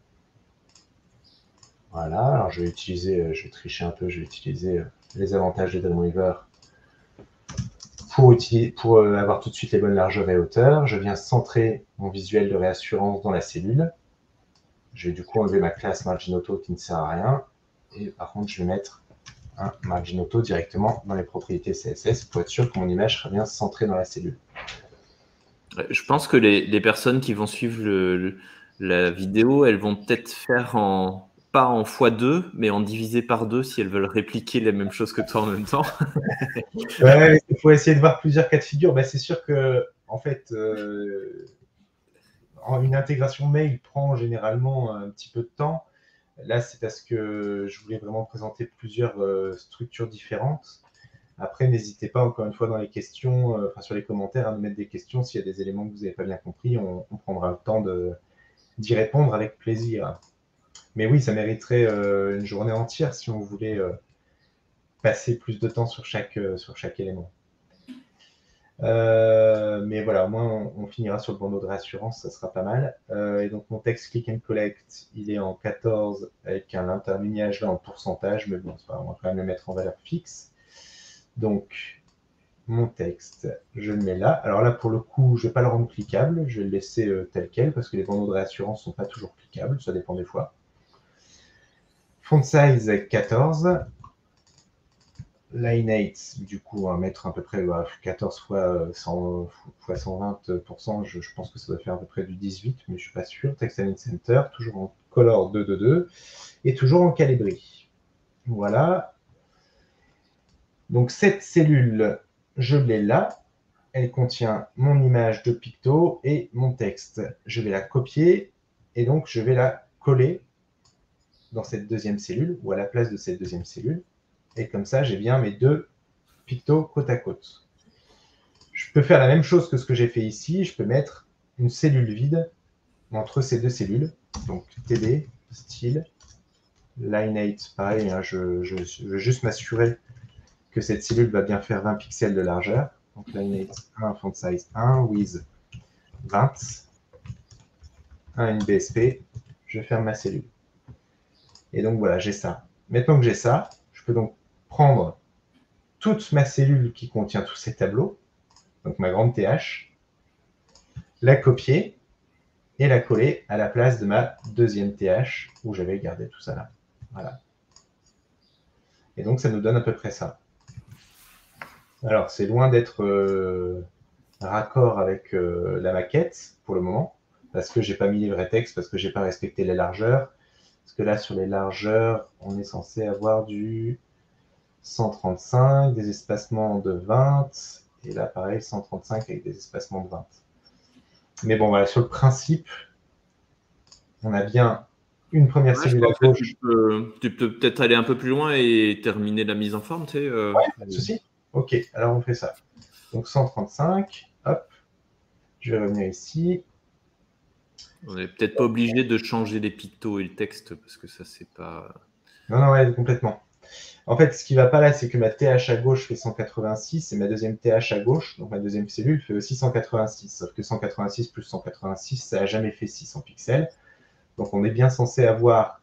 Voilà, alors je vais utiliser, je vais tricher un peu, je vais utiliser les avantages de Dreamweaver pour, utiliser, pour avoir tout de suite les bonnes largeurs et hauteurs. Je viens centrer mon visuel de réassurance dans la cellule. Je vais du coup enlever ma classe margin auto qui ne sert à rien. Et par contre, je vais mettre un margin auto directement dans les propriétés C S S pour être sûr que mon image sera bien centrée dans la cellule. Je pense que les, les personnes qui vont suivre le, le, la vidéo, elles vont peut-être faire en, pas en fois deux, mais en divisé par deux si elles veulent répliquer la même chose que toi en même temps. Ouais, il faut essayer de voir plusieurs cas de figure. Bah, c'est sûr que, en fait, euh, une intégration mail prend généralement un petit peu de temps. Là, c'est parce que je voulais vraiment présenter plusieurs euh, structures différentes. Après, n'hésitez pas, encore une fois, dans les questions, euh, enfin, sur les commentaires, à nous mettre des questions. S'il y a des éléments que vous n'avez pas bien compris, on, on prendra le temps de, d'y répondre avec plaisir. Mais oui, ça mériterait euh, une journée entière si on voulait euh, passer plus de temps sur chaque, euh, sur chaque élément. Euh, mais voilà, au moins on, on finira sur le bandeau de réassurance, ça sera pas mal. Euh, et donc mon texte click and collect, il est en quatorze avec un interlignage là en pourcentage, mais bon, on va quand même le mettre en valeur fixe. Donc mon texte, je le mets là. Alors là, pour le coup, je ne vais pas le rendre cliquable, je vais le laisser euh, tel quel parce que les bandeaux de réassurance ne sont pas toujours cliquables, ça dépend des fois. Font size quatorze. Line eight, du coup, on va mettre à peu près bah, quatorze fois cent vingt pour cent, je, je pense que ça doit faire à peu près du dix-huit, mais je ne suis pas sûr. Text Align Center, toujours en color deux deux deux, et toujours en calibri. Voilà. Donc cette cellule, je l'ai là. Elle contient mon image de picto et mon texte. Je vais la copier, et donc je vais la coller dans cette deuxième cellule, ou à la place de cette deuxième cellule. Et comme ça, j'ai bien mes deux pictos côte à côte. Je peux faire la même chose que ce que j'ai fait ici. Je peux mettre une cellule vide entre ces deux cellules. Donc T D, style, line eight, pareil, hein, je, je, je veux juste m'assurer que cette cellule va bien faire vingt pixels de largeur. Donc line eight, un, font size un, width vingt, un N B S P, je ferme ma cellule. Et donc voilà, j'ai ça. Maintenant que j'ai ça, je peux donc prendre toute ma cellule qui contient tous ces tableaux, donc ma grande T H, la copier et la coller à la place de ma deuxième T H où j'avais gardé tout ça là. Voilà. Et donc ça nous donne à peu près ça. Alors c'est loin d'être euh, raccord avec euh, la maquette pour le moment, parce que j'ai pas mis les vrais textes, parce que j'ai pas respecté les largeurs. Parce que là sur les largeurs, on est censé avoir du cent trente-cinq, des espacements de vingt, et là pareil cent trente-cinq avec des espacements de vingt. Mais bon voilà, sur le principe, on a bien une première Ouais, cellule à gauche. Tu peux, tu peux peut-être aller un peu plus loin et terminer la mise en forme, tu sais. Euh... Ouais, pas de souci. Ok, alors on fait ça. Donc cent trente-cinq, hop, je vais revenir ici. On n'est peut-être pas obligé de changer les pictos et le texte parce que ça, c'est pas. Non, non, ouais, complètement. En fait, ce qui ne va pas là, c'est que ma T H à gauche fait cent quatre-vingt-six et ma deuxième T H à gauche, donc ma deuxième cellule, fait aussi cent quatre-vingt-six. Sauf que cent quatre-vingt-six plus cent quatre-vingt-six, ça n'a jamais fait six cents pixels. Donc on est bien censé avoir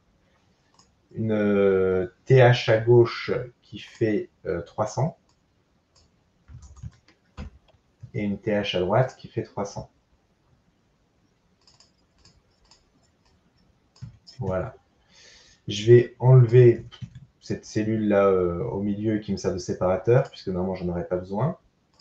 une T H à gauche qui fait euh, trois cents et une T H à droite qui fait trois cents. Voilà. Je vais enlever cette cellule-là euh, au milieu qui me sert de séparateur, puisque normalement, je n'en aurais pas besoin.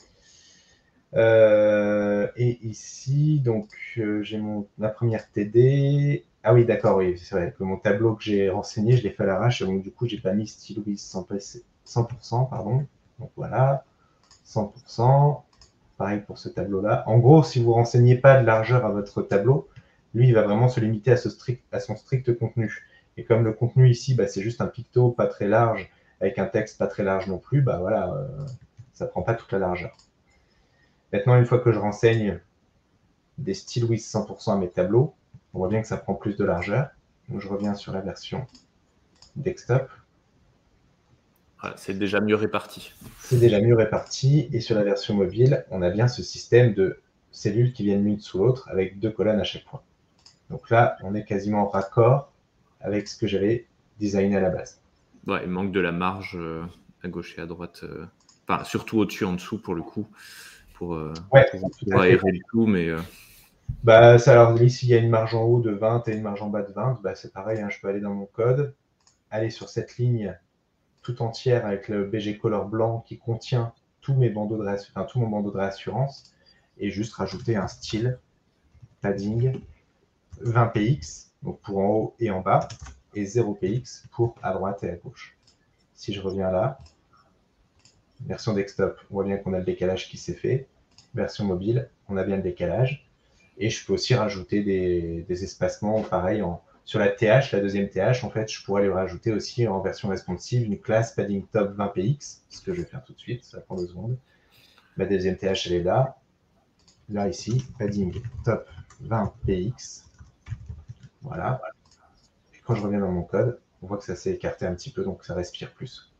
Euh, et ici, donc, euh, j'ai mon, ma première T D. Ah oui, d'accord, oui, c'est vrai que mon tableau que j'ai renseigné, je l'ai fait à l'arrache, donc du coup, j'ai pas mis style with sans cent pour cent, pardon. Donc voilà, cent pour cent. Pareil pour ce tableau-là. En gros, si vous ne renseignez pas de largeur à votre tableau, lui, il va vraiment se limiter à, ce strict, à son strict contenu. Et comme le contenu ici, bah, c'est juste un picto pas très large, avec un texte pas très large non plus, bah voilà, euh, ça ne prend pas toute la largeur. Maintenant, une fois que je renseigne des styles with cent pour cent à mes tableaux, on voit bien que ça prend plus de largeur. Donc je reviens sur la version desktop. Voilà, c'est déjà mieux réparti. C'est déjà mieux réparti. Et sur la version mobile, on a bien ce système de cellules qui viennent l'une sous l'autre avec deux colonnes à chaque fois. Donc là, on est quasiment raccord avec ce que j'avais designé à la base. Ouais, il manque de la marge euh, à gauche et à droite. Euh, enfin, surtout au-dessus, en dessous, pour le coup, pour, euh, ouais, pour, pour aérer le tout. Mais, euh... bah, ça, alors ici, il y a une marge en haut de vingt et une marge en bas de vingt. Bah, c'est pareil, hein, je peux aller dans mon code, aller sur cette ligne tout entière avec le B G Color blanc qui contient tous mes bandeaux de réassurance, enfin, tout mon bandeau de réassurance et juste rajouter un style padding vingt P X, donc pour en haut et en bas, et zéro P X pour à droite et à gauche. Si je reviens là, version desktop, on voit bien qu'on a le décalage qui s'est fait. Version mobile, on a bien le décalage. Et je peux aussi rajouter des, des espacements, pareil, en, sur la T H, la deuxième T H, en fait, je pourrais lui rajouter aussi en version responsive une classe padding top vingt P X, ce que je vais faire tout de suite, ça prend deux secondes. Ma deuxième T H, elle est là. Là, ici, padding top vingt P X. Voilà. Et quand je reviens dans mon code, on voit que ça s'est écarté un petit peu, donc ça respire plus.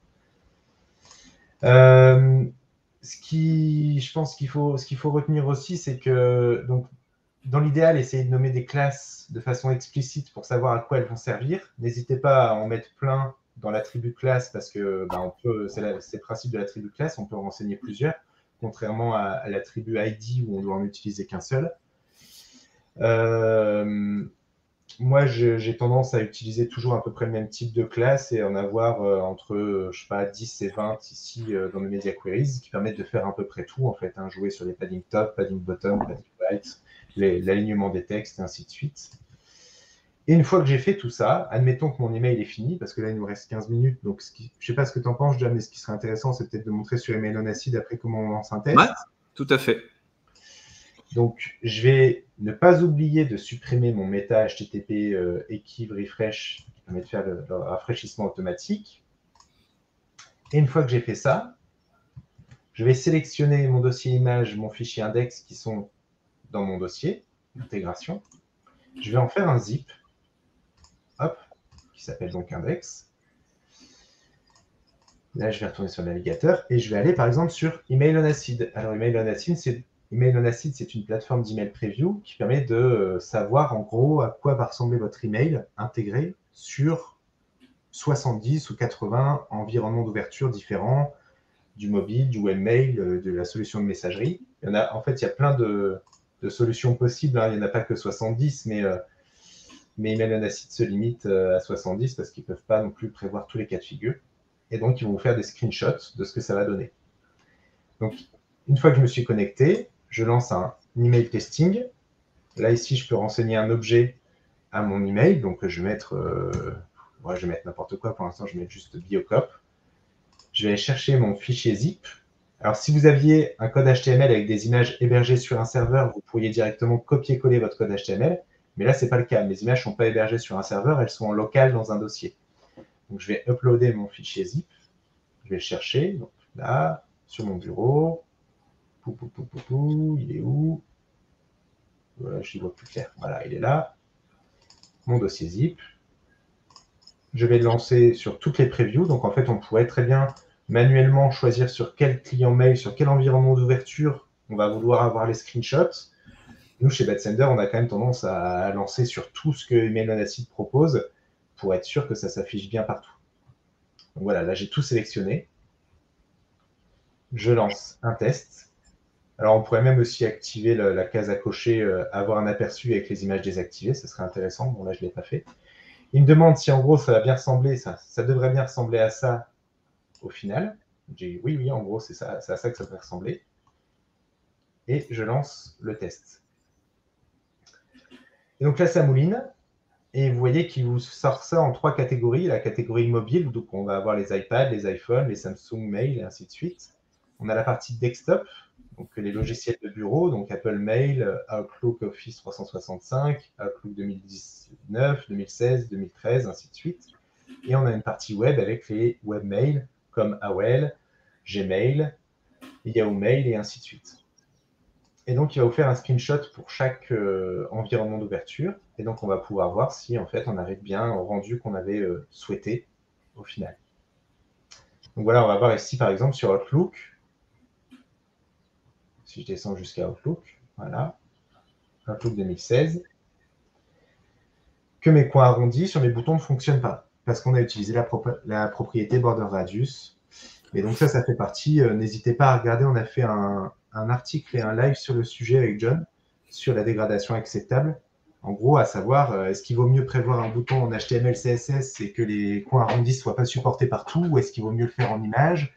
Euh, ce qui, je pense qu'il faut, ce qu'il faut retenir aussi, c'est que donc, dans l'idéal, essayez de nommer des classes de façon explicite pour savoir à quoi elles vont servir. N'hésitez pas à en mettre plein dans l'attribut classe parce que bah, on peut, c'est, la, c'est le principe de l'attribut classe, on peut en renseigner plusieurs, contrairement à, à l'attribut I D où on doit en utiliser qu'un seul. Euh, moi, je, j'ai tendance à utiliser toujours à peu près le même type de classe et en avoir euh, entre, euh, je sais pas, dix et vingt ici euh, dans mes media queries, qui permettent de faire à peu près tout, en fait, hein, jouer sur les padding top, padding bottom, padding right, les, l'alignement des textes, et ainsi de suite. Et une fois que j'ai fait tout ça, admettons que mon email est fini, parce que là, il nous reste quinze minutes, donc ce qui, je sais pas ce que tu en penses, John, mais ce qui serait intéressant, c'est peut-être de montrer sur Email on Acid après comment on lance un test. Ouais, tout à fait. Donc, je vais ne pas oublier de supprimer mon méta H T T P euh, Equiv Refresh qui permet de faire le, le rafraîchissement automatique. Et une fois que j'ai fait ça, je vais sélectionner mon dossier image, mon fichier index qui sont dans mon dossier d'intégration. Je vais en faire un zip, hop, qui s'appelle donc index. Là, je vais retourner sur le navigateur et je vais aller par exemple sur Email on Acid. Alors, Email on Acid, c'est Email on Acid, c'est une plateforme d'email preview qui permet de savoir en gros à quoi va ressembler votre email intégré sur soixante-dix ou quatre-vingts environnements d'ouverture différents, du mobile, du webmail, de la solution de messagerie. Il y en a, en fait, il y a plein de, de solutions possibles. Hein. Il n'y en a pas que soixante-dix, mais, euh, mais Email on Acid se limite à soixante-dix parce qu'ils ne peuvent pas non plus prévoir tous les cas de figure. Et donc, ils vont vous faire des screenshots de ce que ça va donner. Donc, une fois que je me suis connecté, je lance un email testing. Là, ici, je peux renseigner un objet à mon email. Donc, je vais mettre, euh, ouais, je vais mettre n'importe quoi. Pour l'instant, je vais mettre juste biocop. Je vais aller chercher mon fichier zip. Alors, si vous aviez un code H T M L avec des images hébergées sur un serveur, vous pourriez directement copier-coller votre code H T M L. Mais là, ce n'est pas le cas. Mes images ne sont pas hébergées sur un serveur, elles sont en local dans un dossier. Donc, je vais uploader mon fichier zip. Je vais le chercher. Donc, là, sur mon bureau. Pou, pou, pou, pou, pou, il est où? Voilà, je n'y vois plus clair. Voilà, il est là. Mon dossier zip. Je vais le lancer sur toutes les previews. Donc, en fait, on pourrait très bien manuellement choisir sur quel client mail, sur quel environnement d'ouverture on va vouloir avoir les screenshots. Nous, chez BadSender, on a quand même tendance à lancer sur tout ce que Email on Acid propose pour être sûr que ça s'affiche bien partout. Donc voilà, là, j'ai tout sélectionné. Je lance un test. Alors, on pourrait même aussi activer la, la case à cocher, euh, avoir un aperçu avec les images désactivées. Ce serait intéressant. Bon, là, je ne l'ai pas fait. Il me demande si, en gros, ça va bien ressembler, ça, ça devrait bien ressembler à ça au final. J'ai dit oui, oui, en gros, c'est ça, c'est à ça que ça devrait ressembler. Et je lance le test. Et donc là, ça mouline. Et vous voyez qu'il vous sort ça en trois catégories. La catégorie mobile, donc on va avoir les iPads, les iPhones, les Samsung Mail et ainsi de suite. On a la partie desktop, donc les logiciels de bureau, donc Apple Mail, Outlook Office trois cent soixante-cinq, Outlook deux mille dix-neuf, deux mille seize, deux mille treize, ainsi de suite. Et on a une partie web avec les webmails comme A O L, Gmail, Yahoo Mail et ainsi de suite. Et donc, il va vous faire un screenshot pour chaque euh, environnement d'ouverture. Et donc, on va pouvoir voir si, en fait, on arrive bien au rendu qu'on avait euh, souhaité au final. Donc voilà, on va voir ici, par exemple, sur Outlook. Si je descends jusqu'à Outlook, voilà, Outlook deux mille seize, que mes coins arrondis sur mes boutons ne fonctionnent pas, parce qu'on a utilisé la, pro la propriété border radius. Et donc ça, ça fait partie. Euh, N'hésitez pas à regarder, on a fait un, un article et un live sur le sujet avec John, sur la dégradation acceptable. En gros, à savoir, euh, est-ce qu'il vaut mieux prévoir un bouton en H T M L, C S S et que les coins arrondis ne soient pas supportés partout, ou est-ce qu'il vaut mieux le faire en image?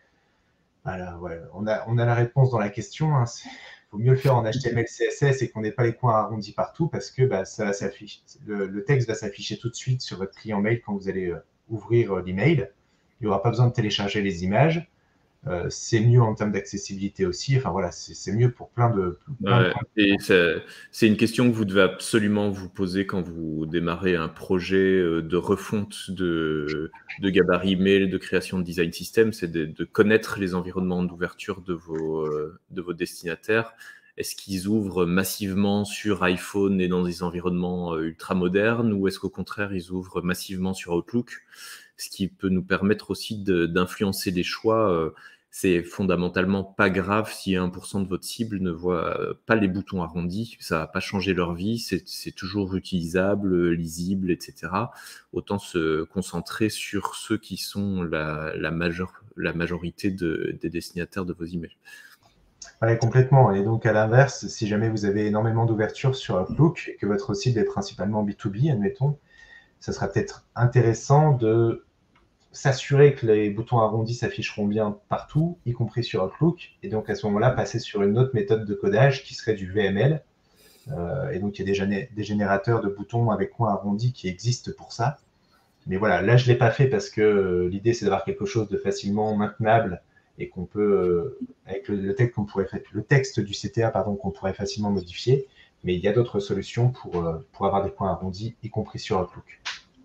Voilà, ouais, on, a, on a la réponse dans la question. Hein. Il vaut mieux le faire en H T M L, C S S et qu'on n'ait pas les coins arrondis partout, parce que bah, ça va s'afficher. Le, le texte va s'afficher tout de suite sur votre client mail quand vous allez euh, ouvrir euh, l'email. Il n'y aura pas besoin de télécharger les images. Euh, c'est mieux en termes d'accessibilité aussi. Enfin voilà, c'est mieux pour plein de. Plein ouais, de... Et c'est une question que vous devez absolument vous poser quand vous démarrez un projet de refonte de, de gabarit mail, de création de design system, c'est de, de connaître les environnements d'ouverture de vos, de vos destinataires. Est-ce qu'ils ouvrent massivement sur iPhone et dans des environnements ultra modernes, ou est-ce qu'au contraire, ils ouvrent massivement sur Outlook? Ce qui peut nous permettre aussi d'influencer les choix. C'est fondamentalement pas grave si un pour cent de votre cible ne voit pas les boutons arrondis. Ça va pas changer leur vie. C'est toujours utilisable, lisible, et cetera. Autant se concentrer sur ceux qui sont la, la, major, la majorité de, des destinataires de vos emails. Oui, complètement. Et donc, à l'inverse, si jamais vous avez énormément d'ouverture sur Outlook et que votre cible est principalement B deux B, admettons, ça sera peut-être intéressant de s'assurer que les boutons arrondis s'afficheront bien partout, y compris sur Outlook. Et donc, à ce moment-là, passer sur une autre méthode de codage qui serait du V M L. Euh, et donc, il y a des, des générateurs de boutons avec coins arrondis qui existent pour ça. Mais voilà, là, je ne l'ai pas fait parce que euh, l'idée, c'est d'avoir quelque chose de facilement maintenable et qu'on peut, euh, avec le, le, texte qu'on pourrait, le texte du C T A, pardon, qu'on pourrait facilement modifier. Mais il y a d'autres solutions pour, euh, pour avoir des points arrondis, y compris sur Outlook.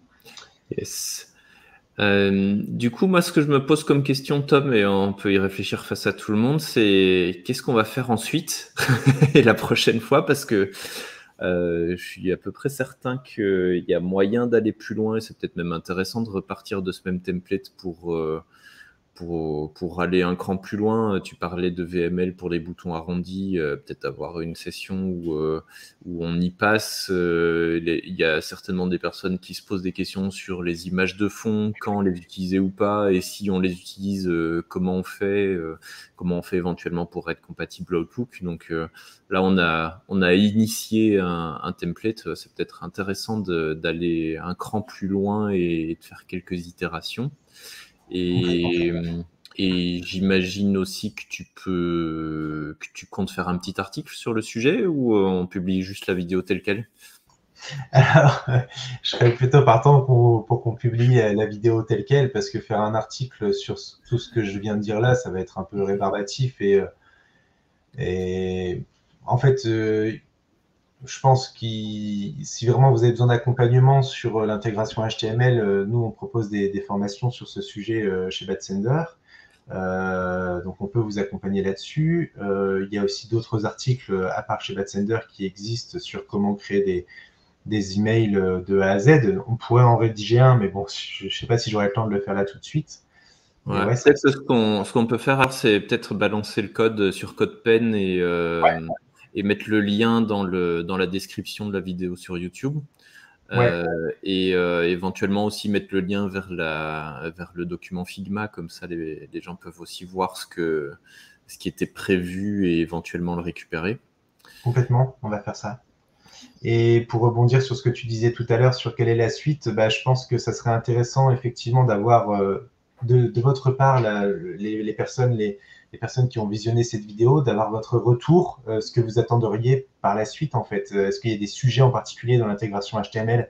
Yes. Euh, du coup, moi, ce que je me pose comme question, Tom, et on peut y réfléchir face à tout le monde, c'est qu'est-ce qu'on va faire ensuite et la prochaine fois, parce que euh, je suis à peu près certain qu'il y a moyen d'aller plus loin et c'est peut-être même intéressant de repartir de ce même template pour, euh, pour, pour aller un cran plus loin. Tu parlais de V M L pour les boutons arrondis, euh, peut-être avoir une session où, euh, où on y passe. Euh, les, il y a certainement des personnes qui se posent des questions sur les images de fond, quand les utiliser ou pas, et si on les utilise, euh, comment on fait, euh, comment on fait éventuellement pour être compatible Outlook. Donc euh, là, on a, on a initié un, un template. C'est peut-être intéressant d'aller un cran plus loin et de faire quelques itérations. Et, et j'imagine aussi que tu peux, que tu comptes faire un petit article sur le sujet, ou on publie juste la vidéo telle quelle? Alors, je serais plutôt partant pour, pour qu'on publie la vidéo telle quelle, parce que faire un article sur tout ce que je viens de dire là, ça va être un peu rébarbatif. Et, et en fait, euh, je pense que si vraiment vous avez besoin d'accompagnement sur l'intégration H T M L, nous, on propose des, des formations sur ce sujet euh, chez Bad Sender. Euh, donc, on peut vous accompagner là-dessus. Euh, il y a aussi d'autres articles, à part chez Bad Sender, qui existent sur comment créer des, des emails de A à Z. On pourrait en rédiger un, mais bon, je ne sais pas si j'aurai le temps de le faire là tout de suite. Ouais, ouais, peut-être que ce qu'on ce qu'on peut faire, c'est peut-être balancer le code sur CodePen et, euh, ouais. et mettre le lien dans, le, dans la description de la vidéo sur YouTube. Ouais. Euh, et euh, éventuellement aussi mettre le lien vers, la, vers le document Figma, comme ça les, les gens peuvent aussi voir ce, que, ce qui était prévu et éventuellement le récupérer. Complètement, on va faire ça. Et pour rebondir sur ce que tu disais tout à l'heure sur quelle est la suite, bah, je pense que ça serait intéressant effectivement d'avoir euh, de, de votre part la, les, les, personnes, les, les personnes qui ont visionné cette vidéo, d'avoir votre retour, euh, ce que vous attendriez par la suite en fait. Est-ce qu'il y a des sujets en particulier dans l'intégration H T M L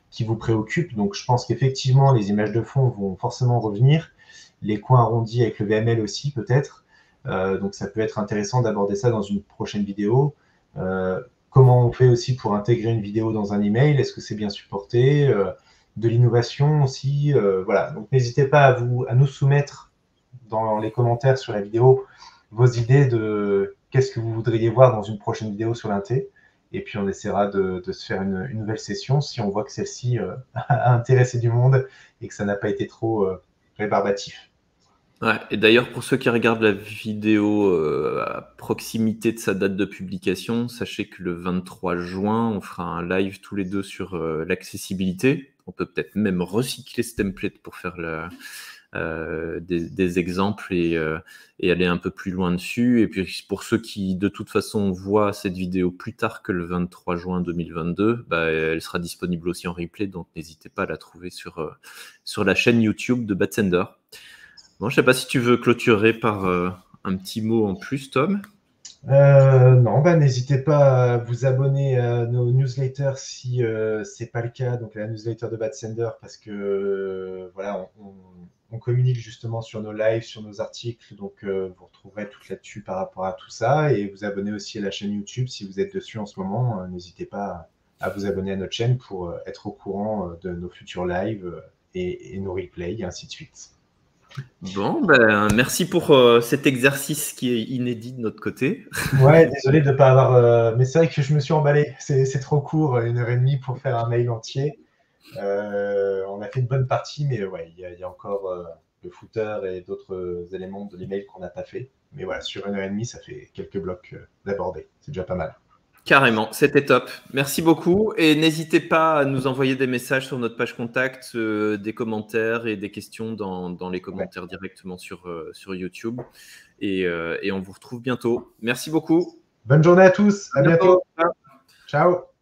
qui vous préoccupent. Donc, je pense qu'effectivement, les images de fond vont forcément revenir. Les coins arrondis avec le V M L aussi, peut-être. Euh, donc, ça peut être intéressant d'aborder ça dans une prochaine vidéo. Euh, comment on fait aussi pour intégrer une vidéo dans un email? Est-ce que c'est bien supporté? euh, De l'innovation aussi. Euh, voilà. Donc, n'hésitez pas à, vous, à nous soumettre dans les commentaires sur la vidéo vos idées de qu'est-ce que vous voudriez voir dans une prochaine vidéo sur l'inté. Et puis, on essaiera de, de se faire une, une nouvelle session si on voit que celle-ci euh, a intéressé du monde et que ça n'a pas été trop euh, rébarbatif. Ouais, et d'ailleurs, pour ceux qui regardent la vidéo euh, à proximité de sa date de publication, sachez que le vingt-trois juin, on fera un live tous les deux sur euh, l'accessibilité. On peut peut-être même recycler ce template pour faire la, euh, des, des exemples et, euh, et aller un peu plus loin dessus. Et puis, pour ceux qui, de toute façon, voient cette vidéo plus tard que le vingt-trois juin deux mille vingt-deux, bah, elle sera disponible aussi en replay, donc n'hésitez pas à la trouver sur, euh, sur la chaîne YouTube de Batsender. Bon, je ne sais pas si tu veux clôturer par euh, un petit mot en plus, Tom. Euh, non, bah, n'hésitez pas à vous abonner à nos newsletters si euh, ce n'est pas le cas, donc à la newsletter de Batsender, parce que euh, voilà, on, on, on communique justement sur nos lives, sur nos articles, donc euh, vous retrouverez tout là-dessus par rapport à tout ça, et vous abonnez aussi à la chaîne YouTube si vous êtes dessus en ce moment. Euh, n'hésitez pas à vous abonner à notre chaîne pour euh, être au courant euh, de nos futurs lives euh, et, et nos replays, et ainsi de suite. Bon, ben, merci pour euh, cet exercice qui est inédit de notre côté. Ouais, désolé de ne pas avoir... Euh, mais c'est vrai que je me suis emballé. C'est trop court, une heure et demie pour faire un mail entier. Euh, on a fait une bonne partie, mais ouais, il y, y a encore euh, le footer et d'autres éléments de l'email qu'on n'a pas fait. Mais voilà, sur une heure et demie, ça fait quelques blocs euh, d'aborder. C'est déjà pas mal. Carrément, c'était top. Merci beaucoup. Et n'hésitez pas à nous envoyer des messages sur notre page contact, euh, des commentaires et des questions dans, dans les commentaires ouais. directement sur, euh, sur YouTube. Et, euh, et on vous retrouve bientôt. Merci beaucoup. Bonne journée à tous. À, à bientôt. bientôt. Ciao.